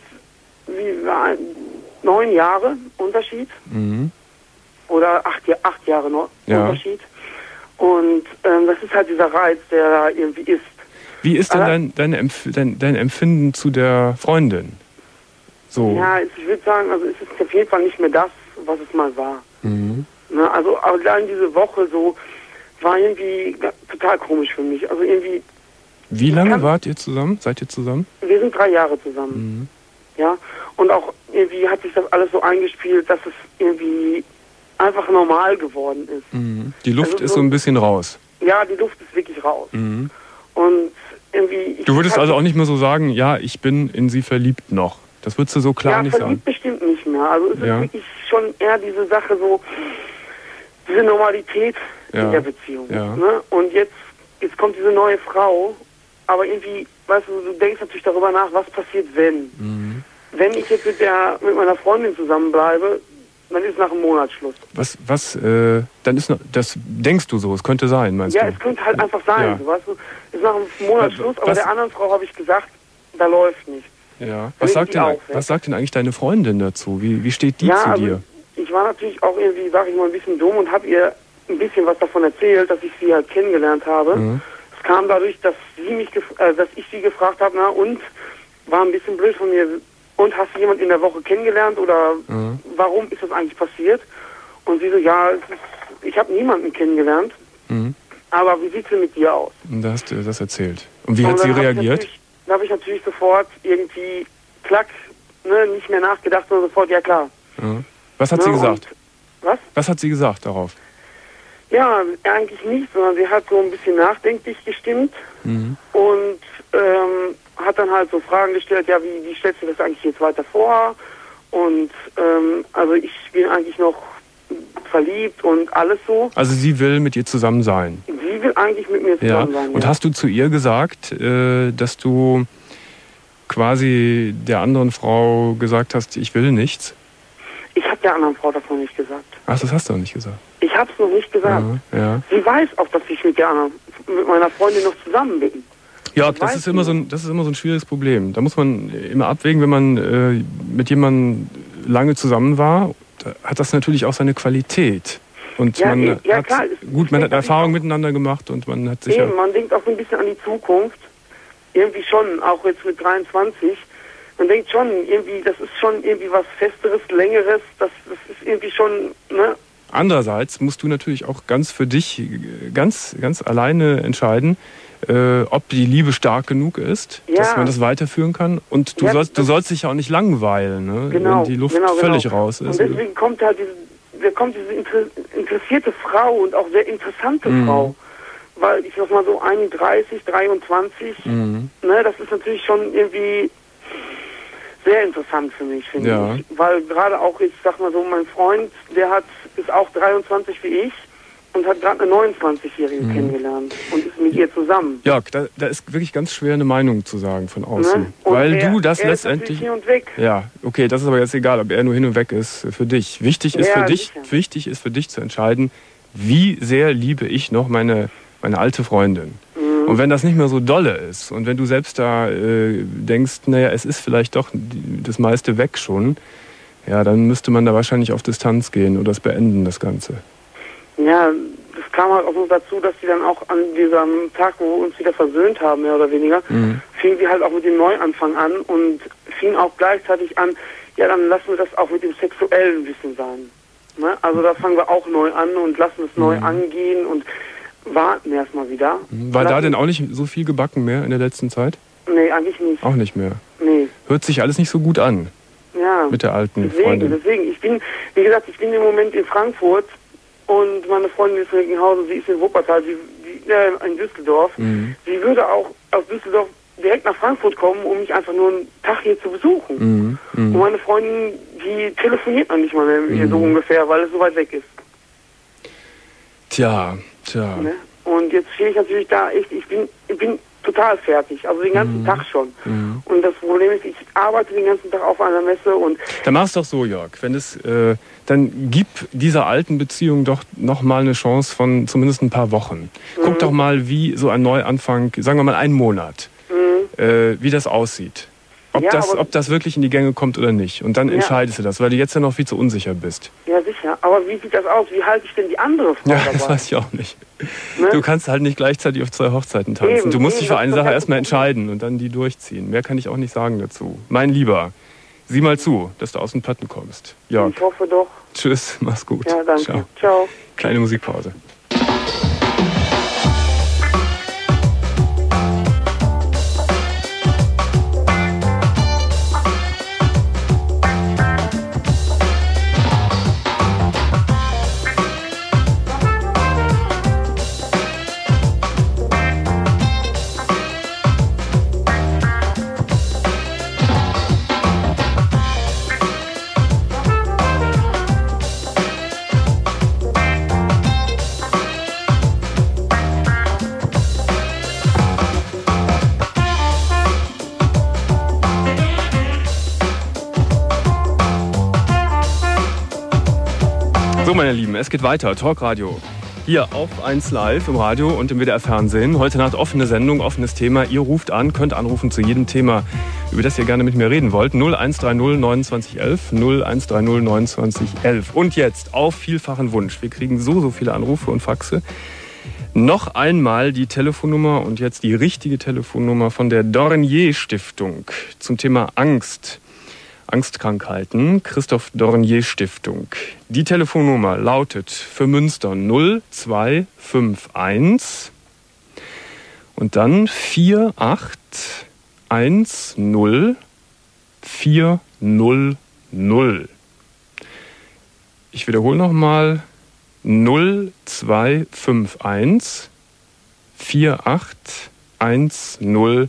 Speaker 6: 9 Jahre Unterschied.
Speaker 2: Mhm.
Speaker 6: Oder 8 Jahre noch Unterschied. Und das ist halt dieser Reiz, der da irgendwie ist.
Speaker 2: Wie ist denn dein Empfinden zu der Freundin? So.
Speaker 6: Ja, ich würde sagen, also es ist auf jeden Fall nicht mehr das, was es mal war.
Speaker 2: Mhm.
Speaker 6: Ne, also allein diese Woche so war irgendwie total komisch für mich. Also irgendwie.
Speaker 2: Wie lange seid ihr zusammen?
Speaker 6: Wir sind 3 Jahre zusammen. Mhm. Ja. Und auch irgendwie hat sich das alles so eingespielt, dass es irgendwie einfach normal geworden ist.
Speaker 2: Mhm. Die Luft ist so ein bisschen raus.
Speaker 6: Ja, die Luft ist wirklich raus.
Speaker 2: Mhm.
Speaker 6: Und irgendwie.
Speaker 2: Du würdest also auch nicht mehr so sagen, ja, ich bin in sie verliebt noch. Das würdest du so klar nicht sagen.
Speaker 6: Ja, verliebt bestimmt nicht mehr. Also es ist wirklich schon eher diese Sache so, diese Normalität in der Beziehung.
Speaker 2: Ja.
Speaker 6: Ne? Und jetzt kommt diese neue Frau, aber irgendwie, weißt du denkst natürlich darüber nach, was passiert, wenn. Mhm. Wenn ich jetzt mit meiner Freundin zusammenbleibe, dann ist nach einem Monat Schluss.
Speaker 2: Dann ist das denkst du so, es könnte sein, meinst du?
Speaker 6: Ja, es könnte halt einfach sein,
Speaker 2: ja.
Speaker 6: so, weißt du. Ist nach einem Monat Schluss, aber der anderen Frau habe ich gesagt, da läuft nichts.
Speaker 2: Ja. Was sagt denn eigentlich deine Freundin dazu? Wie steht die zu dir?
Speaker 6: Also ich war natürlich auch irgendwie, sag ich mal, ein bisschen dumm und habe ihr ein bisschen was davon erzählt, dass ich sie halt kennengelernt habe. Mhm. Es kam dadurch, dass ich sie gefragt habe, und war ein bisschen blöd von mir. Und hast du jemanden in der Woche kennengelernt oder warum ist das eigentlich passiert? Und sie so, ja, ich habe niemanden kennengelernt. Mhm. Aber wie sieht es denn mit dir aus?
Speaker 2: Und da hast du das erzählt. Und wie hat sie reagiert?
Speaker 6: Da habe ich natürlich sofort irgendwie, nicht mehr nachgedacht, sondern sofort, ja klar.
Speaker 2: Ja. Was hat sie gesagt?
Speaker 6: Was?
Speaker 2: Was hat sie gesagt darauf?
Speaker 6: Ja, eigentlich nicht, sondern sie hat so ein bisschen nachdenklich gestimmt und hat dann halt so Fragen gestellt, ja, wie stellst du das eigentlich jetzt weiter vor? Und also ich bin eigentlich noch verliebt und alles so.
Speaker 2: Also sie will mit dir zusammen sein?
Speaker 6: Sie will eigentlich mit mir zusammen sein,
Speaker 2: Und hast du zu ihr gesagt, dass du quasi der anderen Frau gesagt hast, ich will nichts?
Speaker 6: Ich habe der anderen Frau das noch nicht gesagt.
Speaker 2: Ach, das hast du noch nicht gesagt?
Speaker 6: Ich habe es noch nicht gesagt.
Speaker 2: Ja.
Speaker 6: Sie weiß auch, dass ich mit meiner Freundin noch zusammen bin.
Speaker 2: Ja, das ist immer so ein schwieriges Problem. Da muss man immer abwägen, wenn man mit jemandem lange zusammen war, hat das natürlich auch seine Qualität. Und man hat Erfahrungen miteinander gemacht und man hat sich
Speaker 6: man denkt auch so ein bisschen an die Zukunft. Irgendwie schon, auch jetzt mit 23. Man denkt schon, irgendwie, das ist schon irgendwie was Festeres, Längeres. Das ist irgendwie schon, ne?
Speaker 2: Andererseits musst du natürlich auch ganz für dich, ganz alleine entscheiden, ob die Liebe stark genug ist, dass man das weiterführen kann. Und du sollst dich ja auch nicht langweilen, ne? Wenn die Luft völlig raus ist.
Speaker 6: Und deswegen kommt halt diese interessierte Frau und auch sehr interessante Frau. Weil ich sag mal so 31, 23, das ist natürlich schon irgendwie sehr interessant für mich, finde ich. Weil gerade auch, ich sag mal so, mein Freund, ist auch 23 wie ich und hat gerade eine 29-Jährige kennengelernt und ist mit ihr zusammen.
Speaker 2: Ja, da ist wirklich ganz schwer eine Meinung zu sagen von außen. Ne? Weil du das letztendlich...
Speaker 6: Ist hin und weg.
Speaker 2: Ja, okay, das ist aber jetzt egal, ob er nur hin und weg ist für dich. Wichtig ist für dich zu entscheiden, wie sehr liebe ich noch meine alte Freundin. Und wenn das nicht mehr so dolle ist und wenn du selbst da denkst, naja, es ist vielleicht doch das meiste weg schon, ja, dann müsste man da wahrscheinlich auf Distanz gehen oder es beenden, das Ganze.
Speaker 6: Ja, das kam halt auch noch dazu, dass die dann auch an diesem Tag, wo wir uns wieder versöhnt haben, mehr oder weniger, fing sie halt auch mit dem Neuanfang an und fing auch gleichzeitig an, ja, dann lassen wir das auch mit dem Sexuellen ein bisschen sein. Ne? Also da fangen wir auch neu an und lassen es neu angehen und warten erstmal wieder.
Speaker 2: War da denn auch nicht so viel gebacken mehr in der letzten Zeit?
Speaker 6: Nee, eigentlich nicht.
Speaker 2: Auch nicht mehr?
Speaker 6: Nee.
Speaker 2: Hört sich alles nicht so gut an.
Speaker 6: Ja.
Speaker 2: Mit der alten Freundin.
Speaker 6: Deswegen. Ich bin, wie gesagt, ich bin im Moment in Frankfurt und meine Freundin ist in Recklinghausen, sie ist in Wuppertal, in Düsseldorf. Sie würde auch aus Düsseldorf direkt nach Frankfurt kommen, um mich einfach nur einen Tag hier zu besuchen. Und meine Freundin, die telefoniert noch nicht mal mehr mit mir so ungefähr, weil es so weit weg ist.
Speaker 2: Tja.
Speaker 6: Ne? Und jetzt stehe ich natürlich da echt, ich bin total fertig, also den ganzen Tag schon. Und das Problem ist, ich arbeite den ganzen Tag auf einer Messe und...
Speaker 2: Dann mach's doch so, Jörg. Dann gib dieser alten Beziehung doch nochmal eine Chance von zumindest ein paar Wochen. Guck doch mal, wie so ein Neuanfang, sagen wir mal einen Monat, wie das aussieht. Ob das wirklich in die Gänge kommt oder nicht. Und dann entscheidest du das, weil du jetzt ja noch viel zu unsicher bist.
Speaker 6: Ja, sicher. Aber wie sieht das aus? Wie halte ich denn die andere Frau dabei?
Speaker 2: Das weiß ich auch nicht.
Speaker 6: Ne?
Speaker 2: Du kannst halt nicht gleichzeitig auf 2 Hochzeiten tanzen. Du musst dich für eine Sache erstmal entscheiden und dann die durchziehen. Mehr kann ich auch nicht sagen dazu. Mein Lieber, sieh mal zu, dass du aus den Pötten kommst. Jörg.
Speaker 6: Ich hoffe doch.
Speaker 2: Tschüss, mach's gut.
Speaker 6: Ja, danke. Ciao.
Speaker 2: Kleine Musikpause. So, meine Lieben, es geht weiter. Talkradio. Hier auf 1 Live im Radio und im WDR Fernsehen. Heute Nacht offene Sendung, offenes Thema. Ihr ruft an, könnt anrufen zu jedem Thema, über das ihr gerne mit mir reden wollt. 0130 29 11, 0130 29 11. Und jetzt auf vielfachen Wunsch. Wir kriegen so viele Anrufe und Faxe. Noch einmal die Telefonnummer und jetzt die richtige Telefonnummer von der Dornier Stiftung zum Thema Angst. Angstkrankheiten, Christoph Dornier Stiftung. Die Telefonnummer lautet für Münster 0251 und dann 4810 400. Ich wiederhole nochmal 0251 4810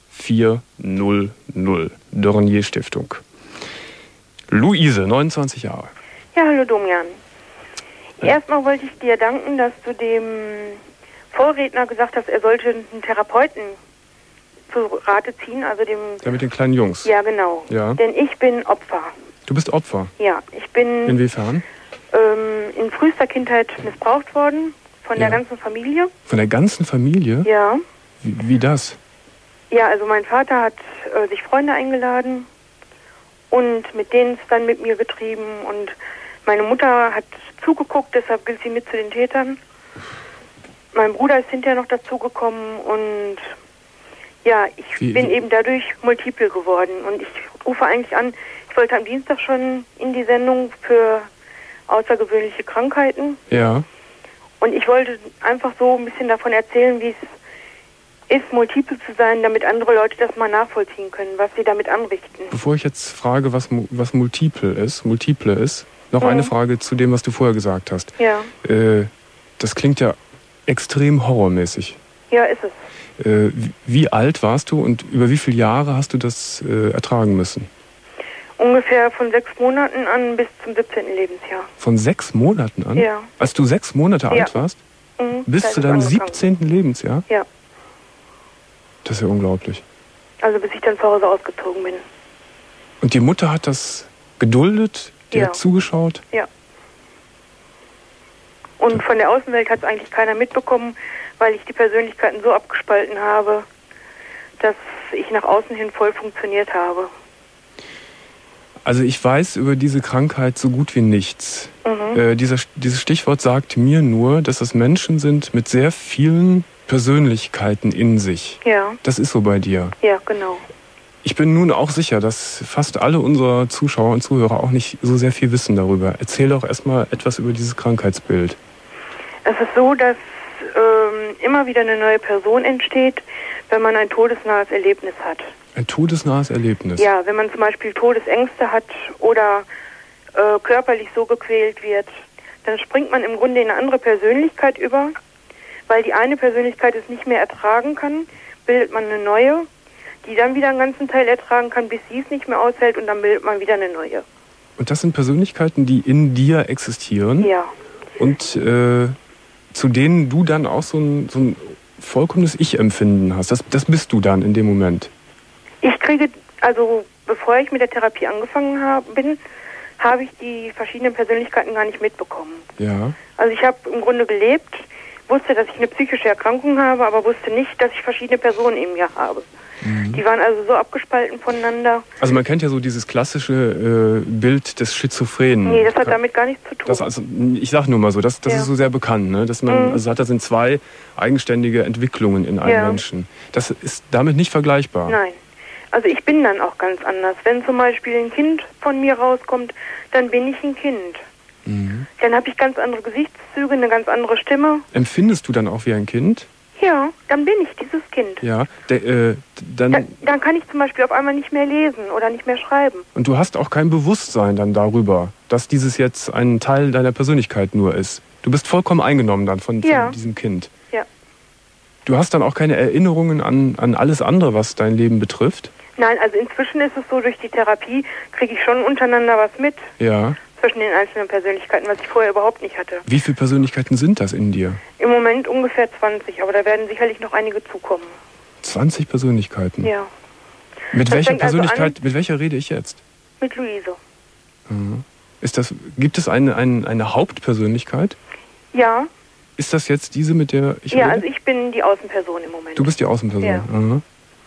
Speaker 2: 400. Dornier Stiftung. Luise, 29 Jahre.
Speaker 7: Ja, hallo Domian. Erstmal wollte ich dir danken, dass du dem Vorredner gesagt hast, er sollte einen Therapeuten zu Rate ziehen, also dem...
Speaker 2: Der mit den kleinen Jungs.
Speaker 7: Ja, genau.
Speaker 2: Ja.
Speaker 7: Denn ich bin Opfer.
Speaker 2: Du bist Opfer?
Speaker 7: Ja, ich bin...
Speaker 2: Inwiefern?
Speaker 7: In frühester Kindheit missbraucht worden von der ganzen Familie.
Speaker 2: Von der ganzen Familie?
Speaker 7: Ja.
Speaker 2: Wie das?
Speaker 7: Ja, also mein Vater hat sich Freunde eingeladen und mit denen es dann mit mir getrieben und meine Mutter hat zugeguckt, deshalb gilt sie mit zu den Tätern. Mein Bruder ist hinterher noch dazugekommen und ja, ich bin eben dadurch multiple geworden und ich rufe eigentlich an, ich wollte am Dienstag schon in die Sendung für außergewöhnliche Krankheiten.
Speaker 2: Ja.
Speaker 7: Und ich wollte einfach so ein bisschen davon erzählen, wie es ist, multiple zu sein, damit andere Leute das mal nachvollziehen können, was sie damit anrichten.
Speaker 2: Bevor ich jetzt frage, was multiple ist, noch eine Frage zu dem, was du vorher gesagt hast.
Speaker 7: Ja.
Speaker 2: Das klingt ja extrem horrormäßig.
Speaker 7: Ja, ist es.
Speaker 2: Wie alt warst du und über wie viele Jahre hast du das ertragen müssen?
Speaker 7: Ungefähr von 6 Monaten an bis zum 17. Lebensjahr.
Speaker 2: Von 6 Monaten an?
Speaker 7: Ja.
Speaker 2: Als du 6 Monate alt warst? Bis zu deinem 17. Lebensjahr?
Speaker 7: Ja.
Speaker 2: Das ist ja unglaublich.
Speaker 7: Also bis ich dann zu Hause ausgezogen bin.
Speaker 2: Und die Mutter hat das geduldet? Die hat zugeschaut?
Speaker 7: Ja. Und von der Außenwelt hat es eigentlich keiner mitbekommen, weil ich die Persönlichkeiten so abgespalten habe, dass ich nach außen hin voll funktioniert habe.
Speaker 2: Also ich weiß über diese Krankheit so gut wie nichts. Dieses Stichwort sagt mir nur, dass es Menschen sind mit sehr vielen Persönlichkeiten in sich.
Speaker 7: Ja.
Speaker 2: Das ist so bei dir.
Speaker 7: Ja, genau.
Speaker 2: Ich bin nun auch sicher, dass fast alle unserer Zuschauer und Zuhörer auch nicht so sehr viel wissen darüber. Erzähl doch erstmal etwas über dieses Krankheitsbild.
Speaker 7: Es ist so, dass immer wieder eine neue Person entsteht, wenn man ein todesnahes Erlebnis hat.
Speaker 2: Ein todesnahes Erlebnis?
Speaker 7: Ja, wenn man zum Beispiel Todesängste hat oder körperlich so gequält wird, dann springt man im Grunde in eine andere Persönlichkeit über, weil die eine Persönlichkeit es nicht mehr ertragen kann, bildet man eine neue, die dann wieder einen ganzen Teil ertragen kann, bis sie es nicht mehr aushält und dann bildet man wieder eine neue.
Speaker 2: Und das sind Persönlichkeiten, die in dir existieren?
Speaker 7: Ja.
Speaker 2: Und zu denen du dann auch so ein vollkommenes Ich-Empfinden hast. Das bist du dann in dem Moment?
Speaker 7: Ich kriege, also bevor ich mit der Therapie angefangen habe ich die verschiedenen Persönlichkeiten gar nicht mitbekommen.
Speaker 2: Ja.
Speaker 7: Also ich habe im Grunde gelebt, wusste, dass ich eine psychische Erkrankung habe, aber wusste nicht, dass ich verschiedene Personen in mir habe. Mhm. Die waren also so abgespalten voneinander. Also
Speaker 2: man kennt ja so dieses klassische Bild des Schizophrenen.
Speaker 7: Nee, das hat damit gar nichts zu tun.
Speaker 2: Ich sag nur mal so, das ist so sehr bekannt, ne? Dass man das sind zwei eigenständige Entwicklungen in einem Menschen. Das ist damit nicht vergleichbar.
Speaker 7: Nein. Also ich bin dann auch ganz anders. Wenn zum Beispiel ein Kind von mir rauskommt, dann bin ich ein Kind. Mhm. Dann habe ich ganz andere Gesichtszüge, eine ganz andere Stimme.
Speaker 2: Empfindest du dann auch wie ein Kind?
Speaker 7: Ja, dann bin ich dieses Kind.
Speaker 2: Ja,
Speaker 7: dann kann ich zum Beispiel auf einmal nicht mehr lesen oder nicht mehr schreiben.
Speaker 2: Und du hast auch kein Bewusstsein dann darüber, dass dieses jetzt ein Teil deiner Persönlichkeit nur ist. Du bist vollkommen eingenommen dann von diesem Kind.
Speaker 7: Ja.
Speaker 2: Du hast dann auch keine Erinnerungen an alles andere, was dein Leben betrifft?
Speaker 7: Nein, also inzwischen ist es so, durch die Therapie kriege ich schon untereinander was mit.
Speaker 2: Ja.
Speaker 7: Zwischen den einzelnen Persönlichkeiten, was ich vorher überhaupt nicht hatte.
Speaker 2: Wie viele Persönlichkeiten sind das in dir?
Speaker 7: Im Moment ungefähr 20, aber da werden sicherlich noch einige zukommen.
Speaker 2: 20 Persönlichkeiten?
Speaker 7: Ja.
Speaker 2: Mit welcher Persönlichkeit, mit welcher rede ich jetzt?
Speaker 7: Mit Luise.
Speaker 2: Mhm. Gibt es eine Hauptpersönlichkeit?
Speaker 7: Ja.
Speaker 2: Ist das jetzt diese, mit der ich rede?
Speaker 7: Ja, also ich bin die Außenperson im Moment.
Speaker 2: Du bist die Außenperson?
Speaker 7: Ja.
Speaker 2: Mhm.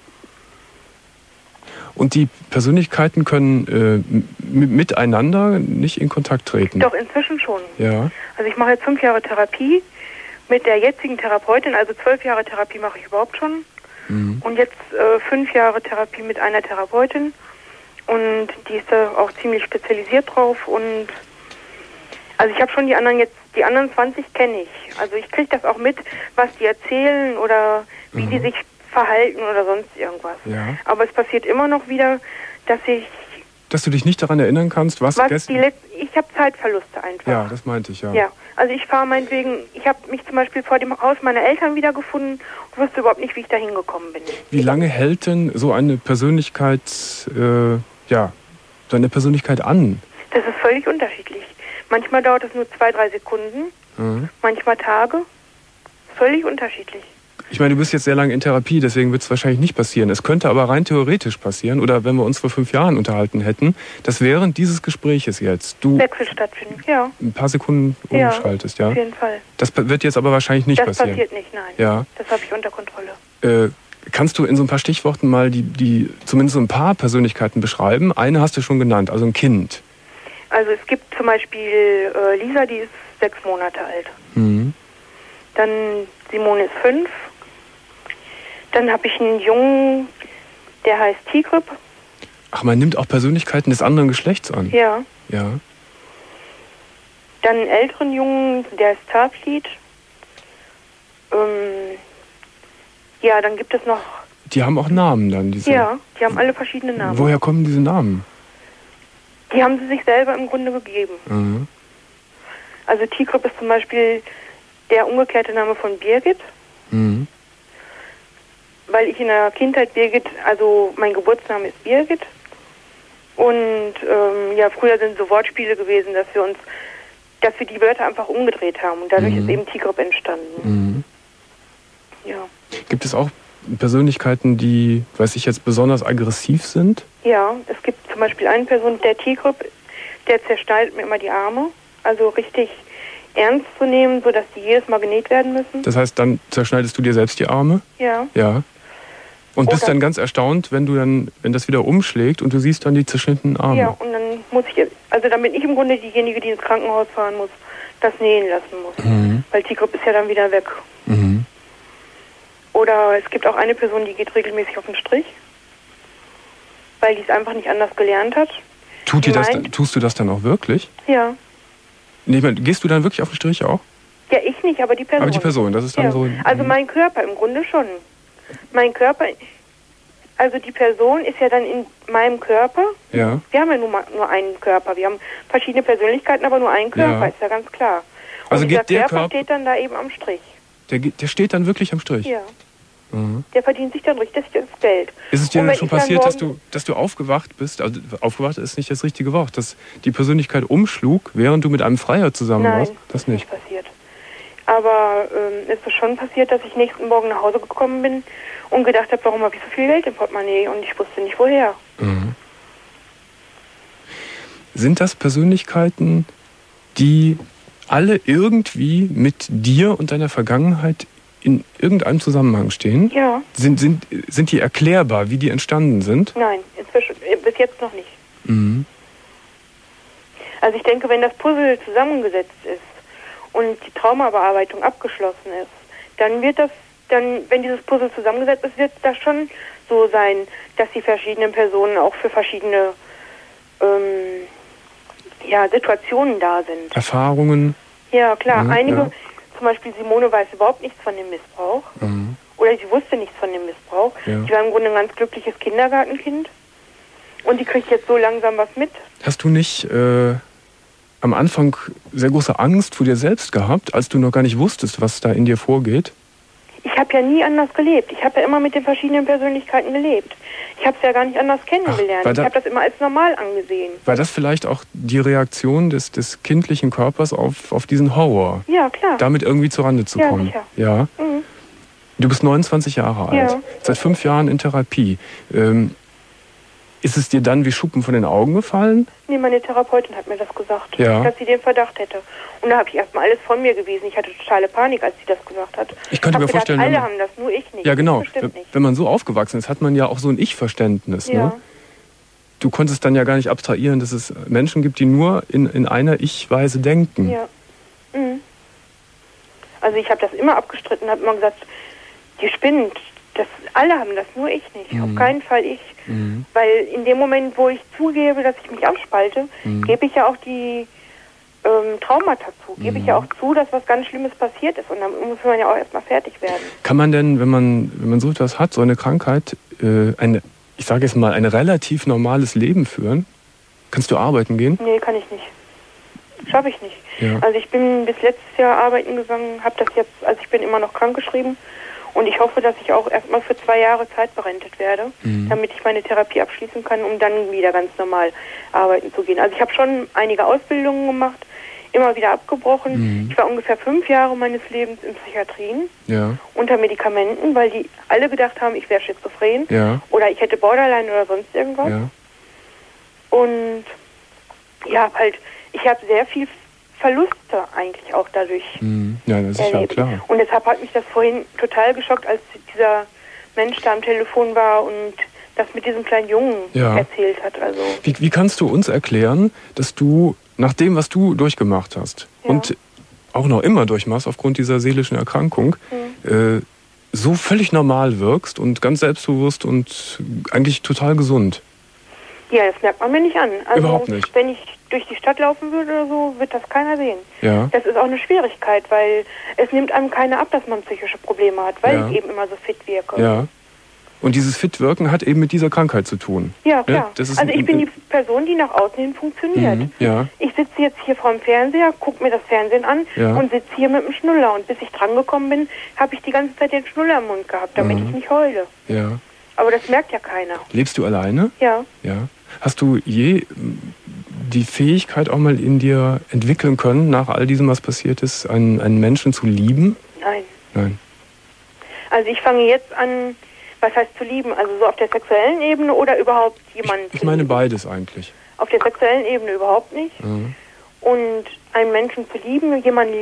Speaker 2: Und die Persönlichkeiten können miteinander nicht in Kontakt treten?
Speaker 7: Doch, inzwischen schon.
Speaker 2: Ja.
Speaker 7: Also ich mache jetzt 5 Jahre Therapie mit der jetzigen Therapeutin, also 12 Jahre Therapie mache ich überhaupt schon. Mhm. Und jetzt 5 Jahre Therapie mit einer Therapeutin. Und die ist da auch ziemlich spezialisiert drauf. Und also ich habe schon die anderen 20 kenne ich. Also ich kriege das auch mit, was die erzählen oder wie die sich verhalten oder sonst irgendwas.
Speaker 2: Ja.
Speaker 7: Aber es passiert immer noch wieder, dass
Speaker 2: du dich nicht daran erinnern kannst, ich
Speaker 7: habe Zeitverluste einfach.
Speaker 2: Ja, das meinte ich, ja.
Speaker 7: Ja, also ich fahre meinetwegen, ich habe mich zum Beispiel vor dem Haus meiner Eltern wiedergefunden und wusste überhaupt nicht, wie ich da hingekommen bin.
Speaker 2: Wie lange hält denn so eine Persönlichkeit, an?
Speaker 7: Das ist völlig unterschiedlich. Manchmal dauert es nur 2-3 Sekunden, manchmal Tage. Völlig unterschiedlich.
Speaker 2: Ich meine, du bist jetzt sehr lange in Therapie, deswegen wird es wahrscheinlich nicht passieren. Es könnte aber rein theoretisch passieren, oder wenn wir uns vor 5 Jahren unterhalten hätten, dass während dieses Gespräches jetzt du
Speaker 7: Wechsel stattfindet, ja.
Speaker 2: Ein paar Sekunden umschaltest, ja?
Speaker 7: Auf jeden Fall.
Speaker 2: Das wird jetzt aber wahrscheinlich nicht passieren.
Speaker 7: Das passiert nicht, nein.
Speaker 2: Ja.
Speaker 7: Das habe ich unter Kontrolle.
Speaker 2: Kannst du in so ein paar Stichworten mal zumindest so ein paar Persönlichkeiten beschreiben? Eine hast du schon genannt, also ein Kind.
Speaker 7: Also es gibt zum Beispiel Lisa, die ist 6 Monate alt.
Speaker 2: Mhm.
Speaker 7: Dann Simone ist 5. Dann habe ich einen Jungen, der heißt Tigrip.
Speaker 2: Ach, man nimmt auch Persönlichkeiten des anderen Geschlechts an?
Speaker 7: Ja.
Speaker 2: Ja.
Speaker 7: Dann einen älteren Jungen, der ist Starfleet. Ja, dann gibt es noch...
Speaker 2: Die haben auch Namen dann?
Speaker 7: Ja, die haben alle verschiedene Namen.
Speaker 2: Woher kommen diese Namen?
Speaker 7: Die haben sie sich selber im Grunde gegeben.
Speaker 2: Mhm.
Speaker 7: Also Tigrip ist zum Beispiel der umgekehrte Name von Birgit.
Speaker 2: Mhm.
Speaker 7: Weil ich in der Kindheit also mein Geburtsname ist Birgit. Und früher sind so Wortspiele gewesen, dass wir die Wörter einfach umgedreht haben. Und dadurch ist eben Tigrip entstanden.
Speaker 2: Mhm.
Speaker 7: Ja.
Speaker 2: Gibt es auch Persönlichkeiten, die, besonders aggressiv sind?
Speaker 7: Ja, es gibt zum Beispiel eine Person, der Tigrip, der zerschneidet mir immer die Arme. Also richtig ernst zu nehmen, sodass die jedes Mal genäht werden müssen.
Speaker 2: Das heißt, dann zerschneidest du dir selbst die Arme?
Speaker 7: Ja.
Speaker 2: Ja. Und bist dann ganz erstaunt, wenn das wieder umschlägt und du siehst dann die zerschnittenen Arme.
Speaker 7: Ja, und dann bin ich im Grunde diejenige, die ins Krankenhaus fahren muss, das nähen lassen muss.
Speaker 2: Mhm.
Speaker 7: Weil Tigrip ist ja dann wieder weg.
Speaker 2: Mhm.
Speaker 7: Oder es gibt auch eine Person, die geht regelmäßig auf den Strich. weil die es einfach nicht anders gelernt hat.
Speaker 2: Tust du das dann auch wirklich?
Speaker 7: Ja.
Speaker 2: Nee, ich meine, gehst du dann wirklich auf den Strich auch?
Speaker 7: Ja, ich nicht, aber die Person.
Speaker 2: Aber die Person, das ist dann so...
Speaker 7: Also mein Körper im Grunde schon. Mein Körper, also die Person ist ja dann in meinem Körper.
Speaker 2: Ja.
Speaker 7: Wir haben ja nur einen Körper. Wir haben verschiedene Persönlichkeiten, aber nur einen Körper, ist ja ganz klar. Und
Speaker 2: also
Speaker 7: dieser Körper steht dann da eben am Strich.
Speaker 2: Der steht dann wirklich am Strich?
Speaker 7: Ja. Der verdient sich dann richtig das Geld.
Speaker 2: Ist es dir denn schon passiert, dass du aufgewacht bist? Also aufgewacht ist nicht das richtige Wort. Dass die Persönlichkeit umschlug, während du mit einem Freier zusammen warst? Das nicht
Speaker 7: passiert. Aber es ist schon passiert, dass ich nächsten Morgen nach Hause gekommen bin und gedacht habe, warum habe ich so viel Geld im Portemonnaie? Und ich wusste nicht, woher.
Speaker 2: Mhm. Sind das Persönlichkeiten, die alle irgendwie mit dir und deiner Vergangenheit in irgendeinem Zusammenhang stehen?
Speaker 7: Ja.
Speaker 2: Sind die erklärbar, wie die entstanden sind?
Speaker 7: Nein, inzwischen, bis jetzt noch nicht.
Speaker 2: Mhm.
Speaker 7: Also ich denke, wenn das Puzzle zusammengesetzt ist und die Traumabearbeitung abgeschlossen ist, wenn dieses Puzzle zusammengesetzt ist, wird das schon so sein, dass die verschiedenen Personen auch für verschiedene Situationen da sind.
Speaker 2: Erfahrungen?
Speaker 7: Ja, klar. Einige, zum Beispiel Simone weiß überhaupt nichts von dem Missbrauch.
Speaker 2: Mhm.
Speaker 7: Oder sie wusste nichts von dem Missbrauch.
Speaker 2: Ja.
Speaker 7: Sie war im Grunde ein ganz glückliches Kindergartenkind. Und die kriegt jetzt so langsam was mit.
Speaker 2: Hast du nicht am Anfang sehr große Angst vor dir selbst gehabt, als du noch gar nicht wusstest, was da in dir vorgeht?
Speaker 7: Ich habe ja nie anders gelebt. Ich habe ja immer mit den verschiedenen Persönlichkeiten gelebt. Ich habe es ja gar nicht anders kennengelernt. Ich habe das immer als normal angesehen.
Speaker 2: War das vielleicht auch die Reaktion des kindlichen Körpers auf diesen Horror?
Speaker 7: Ja, klar.
Speaker 2: Damit irgendwie zurande zu kommen?
Speaker 7: Sicher.
Speaker 2: Ja.
Speaker 7: Mhm.
Speaker 2: Du bist 29 Jahre alt.
Speaker 7: Ja.
Speaker 2: Seit 5 Jahren in Therapie. Ist es dir dann wie Schuppen von den Augen gefallen?
Speaker 7: Nee, meine Therapeutin hat mir das gesagt,
Speaker 2: ja.
Speaker 7: dass sie den Verdacht hätte. Und da habe ich erstmal alles von mir gewesen. Ich hatte totale Panik, als sie das gesagt hat.
Speaker 2: Ich könnte mir vorstellen,
Speaker 7: alle haben das, nur ich nicht.
Speaker 2: Ja, genau.
Speaker 7: Nicht.
Speaker 2: Wenn man so aufgewachsen ist, hat man ja auch so ein Ich-Verständnis.
Speaker 7: Ja.
Speaker 2: Ne? Du konntest dann ja gar nicht abstrahieren, dass es Menschen gibt, die nur in einer Ich-Weise denken.
Speaker 7: Ja. Mhm. Also ich habe das immer abgestritten, habe immer gesagt, die spinnt. Alle haben das, nur ich nicht. Auf keinen Fall ich. Mhm. Weil in dem Moment, wo ich zugebe, dass ich mich abspalte, gebe ich ja auch die Traumata zu. Gebe ich ja auch zu, dass was ganz Schlimmes passiert ist. Und dann muss man ja auch erstmal fertig werden.
Speaker 2: Kann man denn, wenn man so etwas hat, so eine Krankheit, ich sage jetzt mal, ein relativ normales Leben führen? Kannst du arbeiten gehen?
Speaker 7: Nee, kann ich nicht. Schaffe ich nicht.
Speaker 2: Ja.
Speaker 7: Also ich bin bis letztes Jahr arbeiten gegangen, habe das jetzt, also ich bin immer noch krankgeschrieben. Und ich hoffe, dass ich auch erstmal für 2 Jahre zeitberentet werde, damit ich meine Therapie abschließen kann, um dann wieder ganz normal arbeiten zu gehen. Also ich habe schon einige Ausbildungen gemacht, immer wieder abgebrochen. Ich war ungefähr 5 Jahre meines Lebens in Psychiatrien unter Medikamenten, weil die alle gedacht haben, ich wäre schizophren oder ich hätte Borderline oder sonst irgendwas. Ja. Und ja, ich habe sehr viel Verluste eigentlich auch dadurch
Speaker 2: ja, das ist ja klar.
Speaker 7: Und deshalb hat mich das vorhin total geschockt, als dieser Mensch da am Telefon war und das mit diesem kleinen Jungen erzählt hat. Also
Speaker 2: wie kannst du uns erklären, dass du nach dem, was du durchgemacht hast und auch noch immer durchmachst aufgrund dieser seelischen Erkrankung, so völlig normal wirkst und ganz selbstbewusst und eigentlich total gesund?
Speaker 7: Ja, das merkt man mir nicht an. Also
Speaker 2: überhaupt nicht.
Speaker 7: Wenn ich durch die Stadt laufen würde oder so, wird das keiner sehen.
Speaker 2: Ja.
Speaker 7: Das ist auch eine Schwierigkeit, weil es nimmt einem keiner ab, dass man psychische Probleme hat, weil ich eben immer so fit wirke.
Speaker 2: Ja. Und dieses Fitwirken hat eben mit dieser Krankheit zu tun.
Speaker 7: Ja, klar.
Speaker 2: Das ist
Speaker 7: also ich bin die Person, die nach außen hin funktioniert.
Speaker 2: Ja.
Speaker 7: Ich sitze jetzt hier vor dem Fernseher, gucke mir das Fernsehen an und sitze hier mit dem Schnuller. Und bis ich drangekommen bin, habe ich die ganze Zeit den Schnuller im Mund gehabt, damit ich nicht heule.
Speaker 2: Ja.
Speaker 7: Aber das merkt ja keiner.
Speaker 2: Lebst du alleine?
Speaker 7: Ja.
Speaker 2: Ja. Hast du je die Fähigkeit auch mal in dir entwickeln können, nach all diesem, was passiert ist, einen Menschen zu lieben? Nein.
Speaker 7: Also ich fange jetzt an, was heißt zu lieben? Also so auf der sexuellen Ebene oder überhaupt jemanden
Speaker 2: Ich meine beides eigentlich.
Speaker 7: Auf der sexuellen Ebene überhaupt nicht. Und einen Menschen zu lieben, jemanden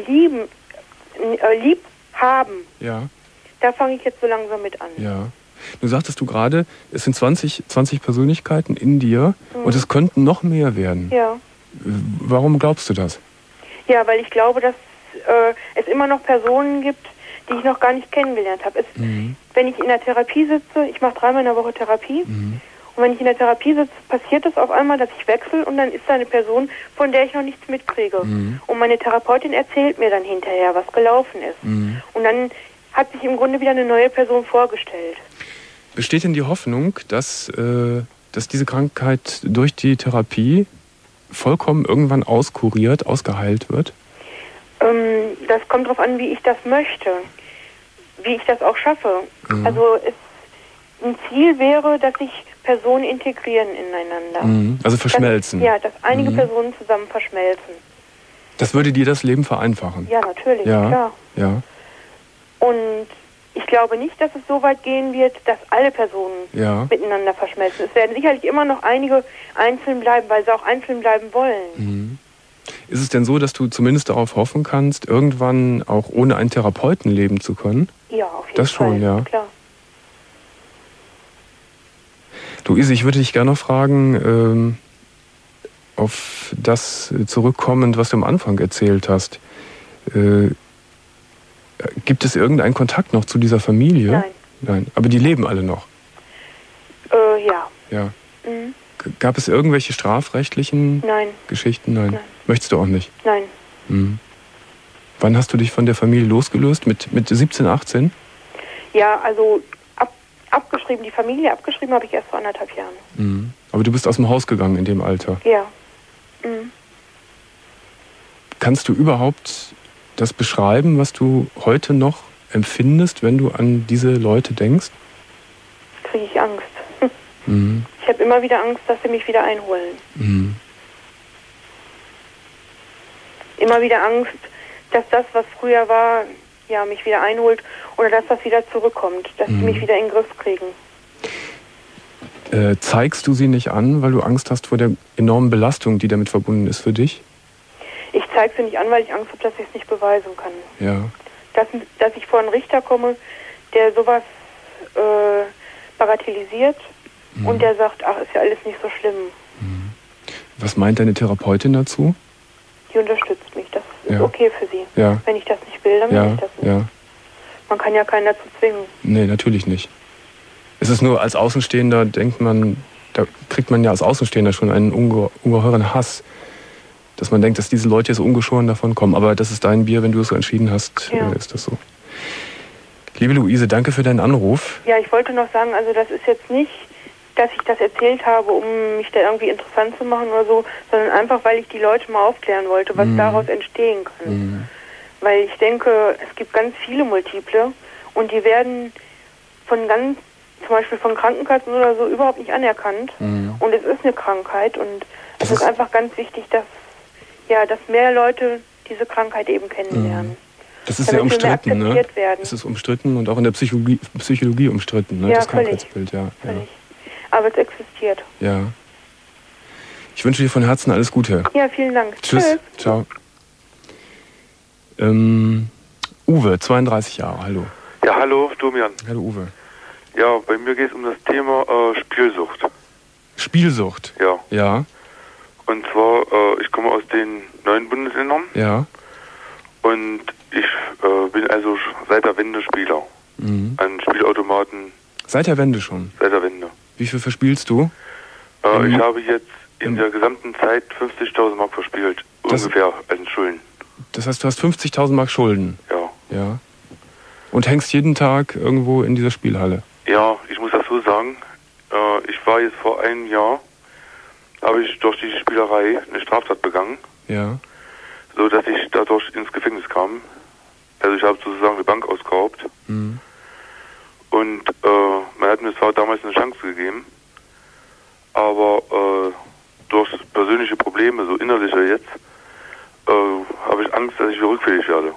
Speaker 7: lieb haben, da fange ich jetzt so langsam mit an.
Speaker 2: Ja. Du sagtest gerade, es sind 20 Persönlichkeiten in dir und es könnten noch mehr werden.
Speaker 7: Ja.
Speaker 2: Warum glaubst du das?
Speaker 7: Ja, weil ich glaube, dass es immer noch Personen gibt, die ich noch gar nicht kennengelernt habe. Wenn ich in der Therapie sitze, ich mache 3-mal in der Woche Therapie, und Und wenn ich in der Therapie sitze, passiert es auf einmal, dass ich wechsle und dann ist da eine Person, von der ich noch nichts mitkriege. Und meine Therapeutin erzählt mir dann hinterher, was gelaufen ist. Und dann hat sich im Grunde wieder eine neue Person vorgestellt.
Speaker 2: Besteht denn die Hoffnung, dass diese Krankheit durch die Therapie vollkommen irgendwann auskuriert, ausgeheilt wird?
Speaker 7: Das kommt darauf an, wie ich das möchte. Wie ich das auch schaffe. Also ein Ziel wäre, dass sich Personen integrieren ineinander.
Speaker 2: Also verschmelzen.
Speaker 7: Dass einige Personen zusammen verschmelzen.
Speaker 2: Das würde dir das Leben vereinfachen?
Speaker 7: Ja, natürlich, klar.
Speaker 2: Ja.
Speaker 7: Und ich glaube nicht, dass es so weit gehen wird, dass alle Personen miteinander verschmelzen. Es werden sicherlich immer noch einige einzeln bleiben, weil sie auch einzeln bleiben wollen.
Speaker 2: Ist es denn so, dass du zumindest darauf hoffen kannst, irgendwann auch ohne einen Therapeuten leben zu können?
Speaker 7: Ja, auf jeden Fall.
Speaker 2: Das schon, ja.
Speaker 7: Klar.
Speaker 2: Luise, ich würde dich gerne noch fragen, auf das zurückkommend, was du am Anfang erzählt hast. Gibt es irgendeinen Kontakt noch zu dieser Familie?
Speaker 7: Nein.
Speaker 2: Nein. Aber die leben alle noch?
Speaker 7: Ja.
Speaker 2: Ja. Gab es irgendwelche strafrechtlichen Geschichten? Nein. Möchtest du auch nicht?
Speaker 7: Nein.
Speaker 2: Wann hast du dich von der Familie losgelöst? Mit 17, 18?
Speaker 7: Ja, also abgeschrieben, die Familie abgeschrieben habe ich erst vor 1,5 Jahren.
Speaker 2: Aber du bist aus dem Haus gegangen in dem Alter?
Speaker 7: Ja.
Speaker 2: Kannst du überhaupt das beschreiben, was du heute noch empfindest, wenn du an diese Leute denkst?
Speaker 7: Kriege ich Angst. Ich habe immer wieder Angst, dass sie mich wieder einholen. Immer wieder Angst, dass das, was früher war, mich wieder einholt oder dass das wieder zurückkommt, dass sie mich wieder in den Griff kriegen.
Speaker 2: Zeigst du sie nicht an, weil du Angst hast vor der enormen Belastung, die damit verbunden ist für dich?
Speaker 7: Ich zeige sie nicht an, weil ich Angst habe, dass ich es nicht beweisen kann.
Speaker 2: Ja.
Speaker 7: Dass ich vor einen Richter komme, der sowas bagatellisiert und der sagt, ach, ist ja alles nicht so schlimm.
Speaker 2: Was meint deine Therapeutin dazu?
Speaker 7: Die unterstützt mich. Das ist okay für sie.
Speaker 2: Ja.
Speaker 7: Wenn ich das nicht will, dann will ich das nicht.
Speaker 2: Ja.
Speaker 7: Man kann ja keinen dazu zwingen.
Speaker 2: Nee, natürlich nicht. Es ist nur, als Außenstehender denkt man, da kriegt man ja als Außenstehender schon einen ungeheuren Hass, dass man denkt, dass diese Leute jetzt ungeschoren davon kommen. Aber das ist dein Bier, wenn du es so entschieden hast, ist das so. Liebe Luise, danke für deinen Anruf.
Speaker 7: Ja, ich wollte noch sagen, also das ist jetzt nicht, dass ich das erzählt habe, um mich da irgendwie interessant zu machen oder so, sondern einfach, weil ich die Leute mal aufklären wollte, was daraus entstehen kann. Weil ich denke, es gibt ganz viele Multiple und die werden zum Beispiel von Krankenkassen oder so überhaupt nicht anerkannt. Und es ist eine Krankheit und es ist einfach ganz wichtig, dass mehr Leute diese Krankheit eben kennenlernen.
Speaker 2: Das ist sehr umstritten, ne? Es ist umstritten und auch in der Psychologie umstritten, ne?
Speaker 7: Ja,
Speaker 2: das Krankheitsbild,
Speaker 7: völlig. Aber es existiert.
Speaker 2: Ja. Ich wünsche dir von Herzen alles Gute.
Speaker 7: Ja, vielen Dank.
Speaker 2: Tschüss. Ciao. Uwe, 32 Jahre, hallo.
Speaker 8: Ja, hallo, Domian.
Speaker 2: Hallo, Uwe.
Speaker 8: Ja, bei mir geht es um das Thema Spielsucht.
Speaker 2: Spielsucht?
Speaker 8: Ja.
Speaker 2: Ja.
Speaker 8: Und zwar, ich komme aus den 9 Bundesländern.
Speaker 2: Ja.
Speaker 8: Und ich bin also seit der Wende Spieler. An Spielautomaten.
Speaker 2: Seit der Wende schon?
Speaker 8: Seit der Wende.
Speaker 2: Wie viel verspielst du?
Speaker 8: Ich habe jetzt in der gesamten Zeit 50.000 Mark verspielt. Ungefähr als Schulden. Das
Speaker 2: heißt, du hast 50.000 Mark Schulden?
Speaker 8: Ja.
Speaker 2: Ja. Und hängst jeden Tag irgendwo in dieser Spielhalle?
Speaker 8: Ja, ich muss das so sagen. Ich war jetzt vor einem Jahr, habe ich durch die Spielerei eine Straftat begangen.
Speaker 2: Ja.
Speaker 8: So dass ich dadurch ins Gefängnis kam. Also ich habe sozusagen eine Bank ausgeraubt. Und man hat mir zwar damals eine Chance gegeben, aber durch persönliche Probleme, so innerliche jetzt, habe ich Angst, dass ich wieder rückfällig werde.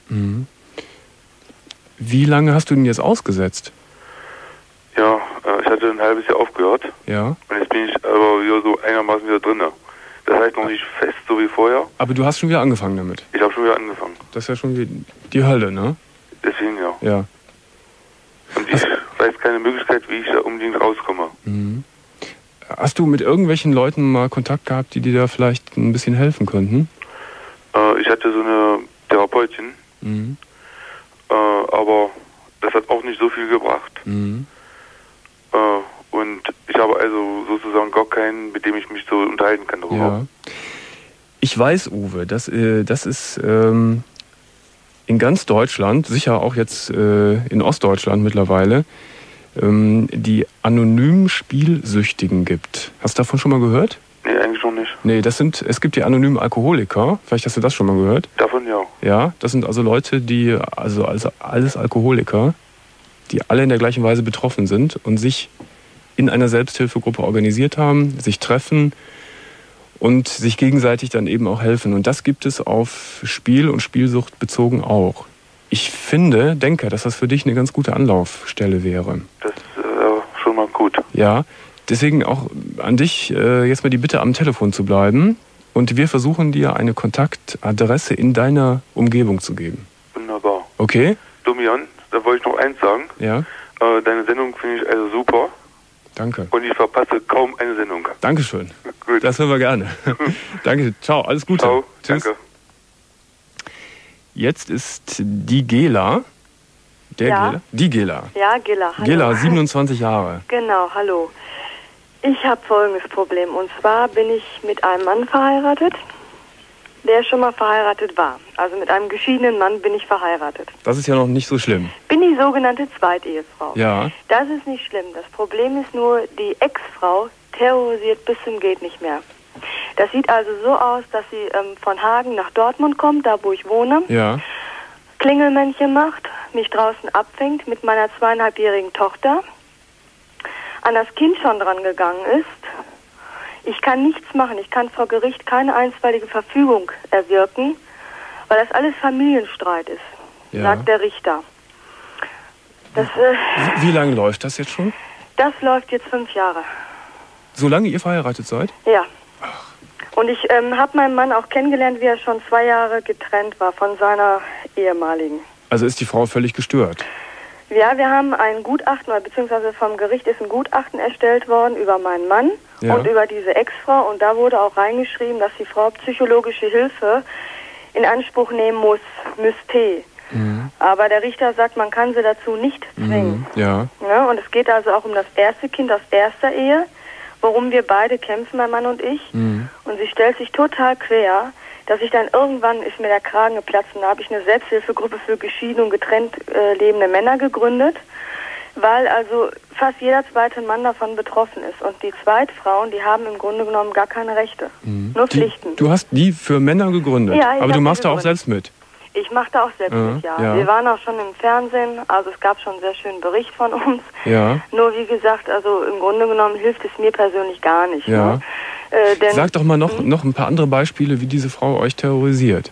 Speaker 2: Wie lange hast du denn jetzt ausgesetzt?
Speaker 8: Ja, ich hatte ein halbes Jahr aufgehört.
Speaker 2: Ja.
Speaker 8: Und jetzt bin ich aber wieder so einigermaßen wieder drin. Das heißt noch nicht fest, so wie vorher.
Speaker 2: Aber du hast schon wieder angefangen damit?
Speaker 8: Ich habe schon wieder angefangen.
Speaker 2: Das ist ja schon wieder die Hölle, ne?
Speaker 8: Deswegen ja.
Speaker 2: Ja.
Speaker 8: Und ich weiß keine Möglichkeit, wie ich da unbedingt rauskomme.
Speaker 2: Hast du mit irgendwelchen Leuten mal Kontakt gehabt, die dir da vielleicht ein bisschen helfen könnten?
Speaker 8: Ich hatte so eine Therapeutin. Aber das hat auch nicht so viel gebracht. Und ich habe also sozusagen gar keinen, mit dem ich mich so unterhalten kann darüber.
Speaker 2: Ja. Ich weiß, Uwe, das ist in ganz Deutschland, sicher auch jetzt in Ostdeutschland mittlerweile, die anonymen Spielsüchtigen gibt. Hast du davon schon mal gehört?
Speaker 8: Nee, eigentlich noch nicht.
Speaker 2: Nee, es gibt die anonymen Alkoholiker. Vielleicht hast du das schon mal gehört.
Speaker 8: Davon ja.
Speaker 2: Ja, das sind also Leute, die, also alles Alkoholiker, die alle in der gleichen Weise betroffen sind und sich in einer Selbsthilfegruppe organisiert haben, sich treffen und sich gegenseitig dann eben auch helfen. Und das gibt es auf Spiel und Spielsucht bezogen auch. Ich denke, dass das für dich eine ganz gute Anlaufstelle wäre.
Speaker 8: Das ist schon mal gut.
Speaker 2: Ja, deswegen auch an dich jetzt mal die Bitte, am Telefon zu bleiben. Und wir versuchen dir eine Kontaktadresse in deiner Umgebung zu geben.
Speaker 8: Wunderbar.
Speaker 2: Okay?
Speaker 8: Domian, da wollte ich noch eins sagen.
Speaker 2: Ja.
Speaker 8: Deine Sendung finde ich also super.
Speaker 2: Danke.
Speaker 8: Und ich verpasse kaum eine Sendung.
Speaker 2: Dankeschön.
Speaker 8: Gut.
Speaker 2: Das hören wir gerne. Danke. Ciao. Alles Gute.
Speaker 8: Ciao.
Speaker 2: Tschüss.
Speaker 8: Danke.
Speaker 2: Jetzt ist die Gela.
Speaker 7: Ja.
Speaker 2: Die Gela.
Speaker 7: Ja, Gela. Hallo.
Speaker 2: Gela, 27 Jahre.
Speaker 7: Genau, hallo. Ich habe folgendes Problem. Und zwar bin ich mit einem Mann verheiratet, der schon mal verheiratet war. Also mit einem geschiedenen Mann bin ich verheiratet.
Speaker 2: Das ist ja noch nicht so schlimm.
Speaker 7: Bin die sogenannte Zweitehefrau.
Speaker 2: Ja.
Speaker 7: Das ist nicht schlimm. Das Problem ist nur, die Ex-Frau terrorisiert bis zum geht nicht mehr. Das sieht also so aus, dass sie von Hagen nach Dortmund kommt, da wo ich wohne.
Speaker 2: Ja.
Speaker 7: Klingelmännchen macht, mich draußen abfängt mit meiner 2,5-jährigen Tochter, an das Kind schon dran gegangen ist. Ich kann nichts machen. Ich kann vor Gericht keine einstweilige Verfügung erwirken, weil das alles Familienstreit ist, sagt der Richter. Das,
Speaker 2: Wie lange läuft das jetzt schon?
Speaker 7: Das läuft jetzt 5 Jahre.
Speaker 2: Solange ihr verheiratet seid?
Speaker 7: Ja. Und ich habe meinen Mann auch kennengelernt, wie er schon 2 Jahre getrennt war von seiner ehemaligen.
Speaker 2: Also ist die Frau völlig gestört?
Speaker 7: Ja, wir haben ein Gutachten, beziehungsweise vom Gericht ist ein Gutachten erstellt worden über meinen Mann und über diese Ex-Frau. Und da wurde auch reingeschrieben, dass die Frau psychologische Hilfe in Anspruch nehmen müsste. Mhm. Aber der Richter sagt, man kann sie dazu nicht zwingen. Ja, und es geht also auch um das erste Kind aus erster Ehe, worum wir beide kämpfen, mein Mann und ich. Mhm. Und sie stellt sich total quer, dass ich dann irgendwann, ist mir der Kragen geplatzt, und da habe ich eine Selbsthilfegruppe für geschiedene und getrennt lebende Männer gegründet, weil also fast jeder zweite Mann davon betroffen ist. Und die Zweitfrauen, die haben im Grunde genommen gar keine Rechte, nur Pflichten.
Speaker 2: Du hast die für Männer gegründet,
Speaker 7: ja,
Speaker 2: aber du machst da auch selbst mit.
Speaker 7: Ich mache da auch selbst mit, ja. Wir waren auch schon im Fernsehen, also es gab schon einen sehr schönen Bericht von uns. Ja. Nur wie gesagt, also im Grunde genommen hilft es mir persönlich gar nicht. Ja. Ne?
Speaker 2: Sag doch mal noch ein paar andere Beispiele, wie diese Frau euch terrorisiert.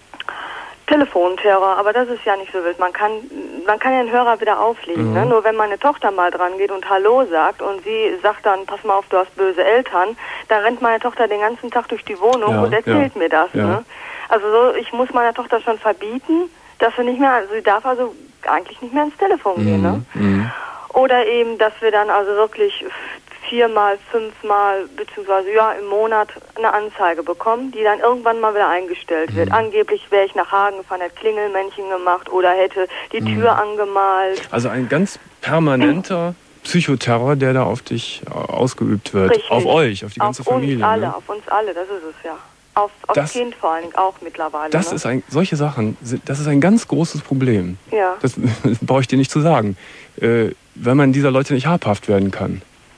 Speaker 7: Telefonterror, aber das ist ja nicht so wild. Man kann ja den Hörer wieder auflegen. Ne? Nur wenn meine Tochter mal dran geht und Hallo sagt und sie sagt dann, pass mal auf, du hast böse Eltern, dann rennt meine Tochter den ganzen Tag durch die Wohnung und erzählt mir das. Ja. Ne? Also so, ich muss meiner Tochter schon verbieten, dass sie nicht mehr, also sie darf also eigentlich nicht mehr ans Telefon gehen. Ne? Oder eben, dass wir dann also wirklich 4-mal, 5-mal, beziehungsweise im Monat eine Anzeige bekommen, die dann irgendwann mal wieder eingestellt wird. Angeblich wäre ich nach Hagen gefahren, hätte Klingelmännchen gemacht oder hätte die Tür angemalt.
Speaker 2: Also ein ganz permanenter Psychoterror, der da auf dich ausgeübt wird. Richtig. Auf euch, auf die ganze Familie.
Speaker 7: Auf uns alle, das ist es ja. Auf das Kind vor allen Dingen auch mittlerweile.
Speaker 2: Das ist solche Sachen, das ist ein ganz großes Problem. Ja. Das brauche ich dir nicht zu sagen. Wenn man dieser Leute nicht habhaft werden kann.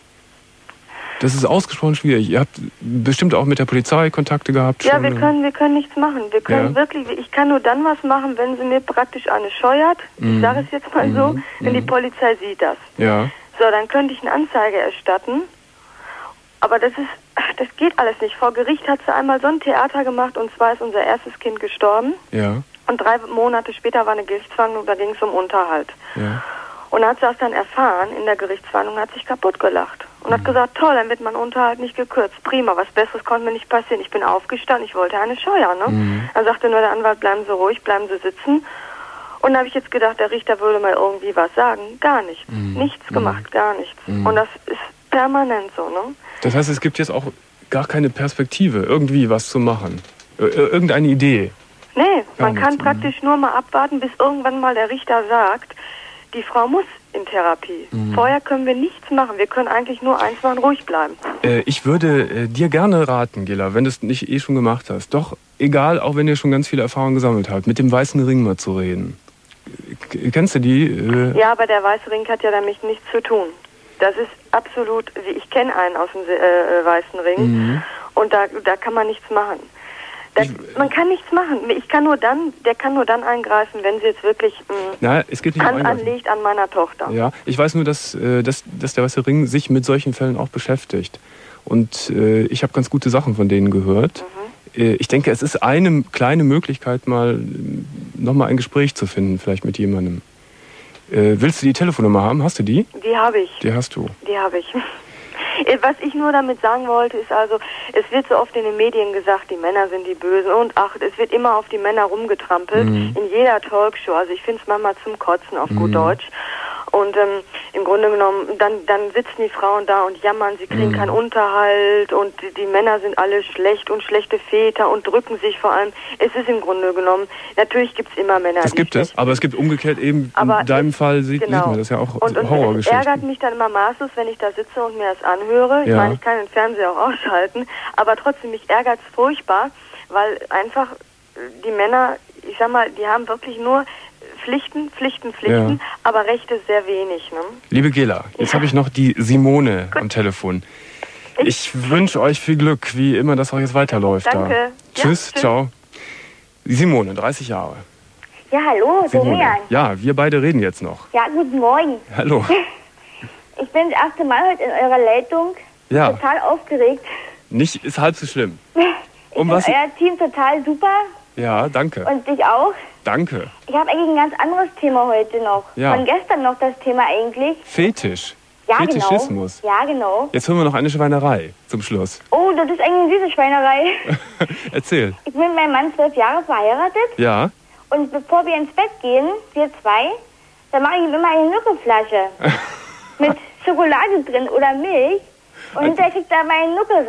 Speaker 2: Das ist ausgesprochen schwierig. Ihr habt bestimmt auch mit der Polizei Kontakte gehabt.
Speaker 7: Ja, wir können nichts machen. Wir können wirklich, ich kann nur dann was machen, wenn sie mir praktisch eine scheuert. Ich sage es jetzt mal so, wenn die Polizei sieht das. Ja. So, dann könnte ich eine Anzeige erstatten. Aber das geht alles nicht. Vor Gericht hat sie einmal so ein Theater gemacht, und zwar ist unser erstes Kind gestorben. Ja. Und 3 Monate später war eine Gerichtsverhandlung, da ging es um Unterhalt. Ja. Und hat sie das dann erfahren in der Gerichtsverhandlung, hat sich kaputt gelacht. Und hat gesagt, toll, dann wird mein Unterhalt nicht gekürzt. Prima, was Besseres konnte mir nicht passieren. Ich bin aufgestanden, ich wollte eine scheuern. Ne? Dann sagte nur der Anwalt, bleiben Sie ruhig, bleiben Sie sitzen. Und da habe ich jetzt gedacht, der Richter würde mal irgendwie was sagen. Gar nichts. Nichts gemacht, gar nichts. Und das ist permanent so. Ne?
Speaker 2: Das heißt, es gibt jetzt auch gar keine Perspektive, irgendwie was zu machen. Irgendeine Idee.
Speaker 7: Nee, man kann praktisch nur mal abwarten, bis irgendwann mal der Richter sagt, die Frau muss in Therapie. Vorher können wir nichts machen. Wir können eigentlich nur eins machen, ruhig bleiben.
Speaker 2: Ich würde dir gerne raten, Gela, wenn du es nicht schon gemacht hast, doch egal, auch wenn ihr schon ganz viele Erfahrungen gesammelt habt, mit dem Weißen Ring mal zu reden. Kennst du die?
Speaker 7: Ja, aber der Weiße Ring hat ja damit nichts zu tun. Das ist absolut, ich kenne einen aus dem Weißen Ring und da kann man nichts machen. Man kann nichts machen. Der kann nur dann eingreifen, wenn sie jetzt wirklich
Speaker 2: es geht nicht
Speaker 7: Hand anlegt an meiner Tochter.
Speaker 2: Ja, ich weiß nur, dass der Weiße Ring sich mit solchen Fällen auch beschäftigt. Und ich habe ganz gute Sachen von denen gehört. Ich denke, es ist eine kleine Möglichkeit, mal nochmal ein Gespräch zu finden, vielleicht mit jemandem. Willst du die Telefonnummer haben? Hast du die?
Speaker 7: Die habe ich.
Speaker 2: Die hast du.
Speaker 7: Die habe ich. Was ich nur damit sagen wollte, ist also, es wird so oft in den Medien gesagt, die Männer sind die Bösen und es wird immer auf die Männer rumgetrampelt, in jeder Talkshow. Also ich finde es manchmal zum Kotzen auf gut Deutsch. Und im Grunde genommen, dann sitzen die Frauen da und jammern, sie kriegen keinen Unterhalt und die Männer sind alle schlecht und schlechte Väter und drücken sich vor allem. Es ist im Grunde genommen, natürlich gibt es immer Männer.
Speaker 2: Das gibt es, aber es gibt umgekehrt eben, in deinem Fall sieht man das ja auch Horrorgeschichten.
Speaker 7: Und es ärgert mich dann immer maßlos, wenn ich da sitze und mir das anhöre. Ich meine, ich kann den Fernseher auch ausschalten, aber trotzdem, mich ärgert es furchtbar, weil einfach die Männer, ich sag mal, die haben wirklich nur Pflichten, aber Rechte sehr wenig. Ne?
Speaker 2: Liebe Gela, jetzt habe ich noch die Simone am Telefon. Ich wünsche euch viel Glück, wie immer das auch jetzt weiterläuft.
Speaker 7: Danke.
Speaker 2: Da. Tschüss, ciao. Simone, 30 Jahre.
Speaker 9: Ja, hallo, Domian.
Speaker 2: Ja, wir beide reden jetzt noch.
Speaker 9: Ja, guten Morgen.
Speaker 2: Hallo.
Speaker 9: Ich bin das erste Mal heute in eurer Leitung.
Speaker 2: Ja.
Speaker 9: Total aufgeregt.
Speaker 2: Nicht, ist halb so schlimm.
Speaker 9: Ich finde euer Team total super.
Speaker 2: Ja, danke.
Speaker 9: Und dich auch.
Speaker 2: Danke.
Speaker 9: Ich habe eigentlich ein ganz anderes Thema heute noch.
Speaker 2: Ja.
Speaker 9: Von gestern noch das Thema eigentlich.
Speaker 2: Fetisch.
Speaker 9: Ja,
Speaker 2: Fetischismus.
Speaker 9: Genau. Ja, genau.
Speaker 2: Jetzt hören wir noch eine Schweinerei zum Schluss.
Speaker 9: Oh, das ist eigentlich eine süße Schweinerei.
Speaker 2: Erzähl.
Speaker 9: Ich bin mit meinem Mann 12 Jahre verheiratet.
Speaker 2: Ja.
Speaker 9: Und bevor wir ins Bett gehen, wir zwei, dann mache ich ihm immer eine Nuckelflasche. Mit Schokolade drin oder Milch. Und hinterher kriegt er meine Nuckel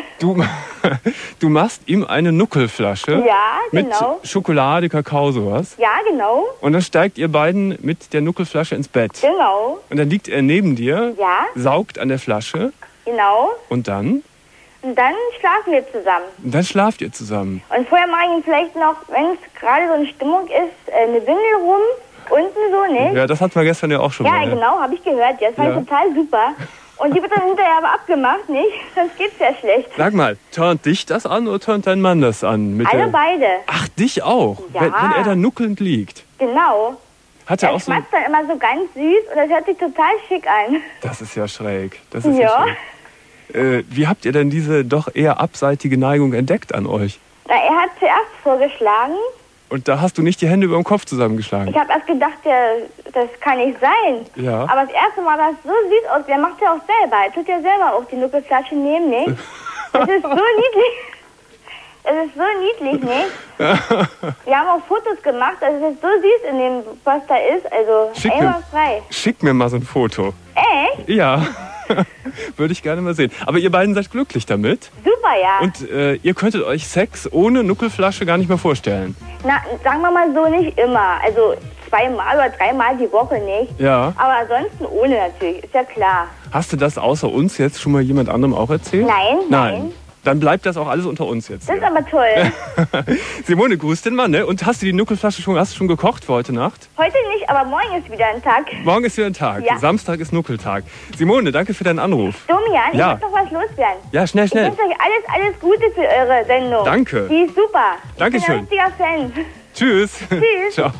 Speaker 9: rein.
Speaker 2: Du machst ihm eine Nuckelflasche?
Speaker 9: Ja, genau.
Speaker 2: Mit Schokolade, Kakao, sowas?
Speaker 9: Ja, genau.
Speaker 2: Und dann steigt ihr beiden mit der Nuckelflasche ins Bett?
Speaker 9: Genau.
Speaker 2: Und dann liegt er neben dir?
Speaker 9: Ja.
Speaker 2: Saugt an der Flasche?
Speaker 9: Genau.
Speaker 2: Und dann?
Speaker 9: Und dann schlafen wir zusammen.
Speaker 2: Und dann schlaft ihr zusammen?
Speaker 9: Und vorher mache ich ihm vielleicht noch, wenn es gerade so eine Stimmung ist, eine Windel rum. Unten so, ne?
Speaker 2: Ja, das hatten wir gestern ja auch schon mal.
Speaker 9: Ja, genau, habe ich gehört. Das war total super. Und die wird dann hinterher aber abgemacht, nicht? Sonst geht's ja schlecht.
Speaker 2: Sag mal, turnt dich das an oder turnt dein Mann das an?
Speaker 9: Alle beide.
Speaker 2: Ach, dich auch?
Speaker 9: Ja.
Speaker 2: Wenn er da nuckelnd liegt?
Speaker 9: Genau.
Speaker 2: Hat er auch
Speaker 9: schmatzt dann immer so ganz süß und das hört sich total schick an.
Speaker 2: Das ist ja schräg. Das ist ja schräg. Wie habt ihr denn diese doch eher abseitige Neigung entdeckt an euch?
Speaker 9: Na, er hat zuerst vorgeschlagen.
Speaker 2: Und da hast du nicht die Hände über dem Kopf zusammengeschlagen?
Speaker 9: Ich habe erst gedacht, das kann nicht sein.
Speaker 2: Ja.
Speaker 9: Aber das erste Mal war es so süß aus. Der macht ja auch selber. Er tut ja selber auch die Nuckelflasche nehmen, nicht? Das ist so niedlich. Das ist so niedlich, nicht? Wir haben auch Fotos gemacht. Das ist so süß in dem, was da ist. Also einwandfrei.
Speaker 2: Schick mir mal so ein Foto.
Speaker 9: Echt?
Speaker 2: Ja. Würde ich gerne mal sehen. Aber ihr beiden seid glücklich damit?
Speaker 9: Super, ja.
Speaker 2: Und ihr könntet euch Sex ohne Nuckelflasche gar nicht mehr vorstellen?
Speaker 9: Na, sagen wir mal so, nicht immer. Also 2-mal oder 3-mal die Woche nicht.
Speaker 2: Ja.
Speaker 9: Aber ansonsten ohne natürlich, ist ja klar.
Speaker 2: Hast du das außer uns jetzt schon mal jemand anderem auch erzählt?
Speaker 9: Nein.
Speaker 2: Dann bleibt das auch alles unter uns jetzt.
Speaker 9: Das ist aber toll.
Speaker 2: Simone, grüß den Mann, ne? Und hast du die Nuckelflasche schon gekocht für heute Nacht?
Speaker 9: Heute nicht, aber morgen ist wieder ein Tag.
Speaker 2: Morgen ist wieder ein Tag.
Speaker 9: Ja.
Speaker 2: Samstag ist Nuckeltag. Simone, danke für deinen Anruf.
Speaker 9: Domian, ich muss noch was loswerden.
Speaker 2: Ja, schnell.
Speaker 9: Ich wünsche euch alles Gute für eure Sendung.
Speaker 2: Danke.
Speaker 9: Die ist super.
Speaker 2: Dankeschön.
Speaker 9: Ich bin ein richtiger Fan.
Speaker 2: Tschüss.
Speaker 9: Tschüss.
Speaker 2: Ciao.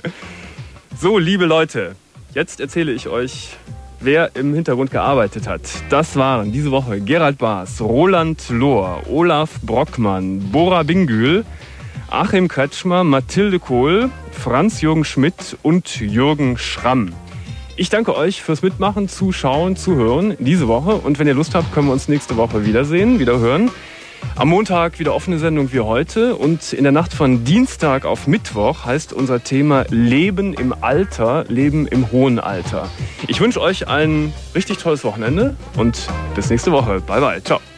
Speaker 2: So, liebe Leute, jetzt erzähle ich euch, wer im Hintergrund gearbeitet hat. Das waren diese Woche Gerald Baas, Roland Lohr, Olaf Brockmann, Bora Bingül, Achim Kretschmer, Mathilde Kohl, Franz-Jürgen Schmidt und Jürgen Schramm. Ich danke euch fürs Mitmachen, Zuschauen, Zuhören diese Woche. Und wenn ihr Lust habt, können wir uns nächste Woche wiedersehen, wieder hören. Am Montag wieder offene Sendung wie heute. Und in der Nacht von Dienstag auf Mittwoch heißt unser Thema Leben im Alter, Leben im hohen Alter. Ich wünsche euch ein richtig tolles Wochenende und bis nächste Woche. Bye bye. Ciao.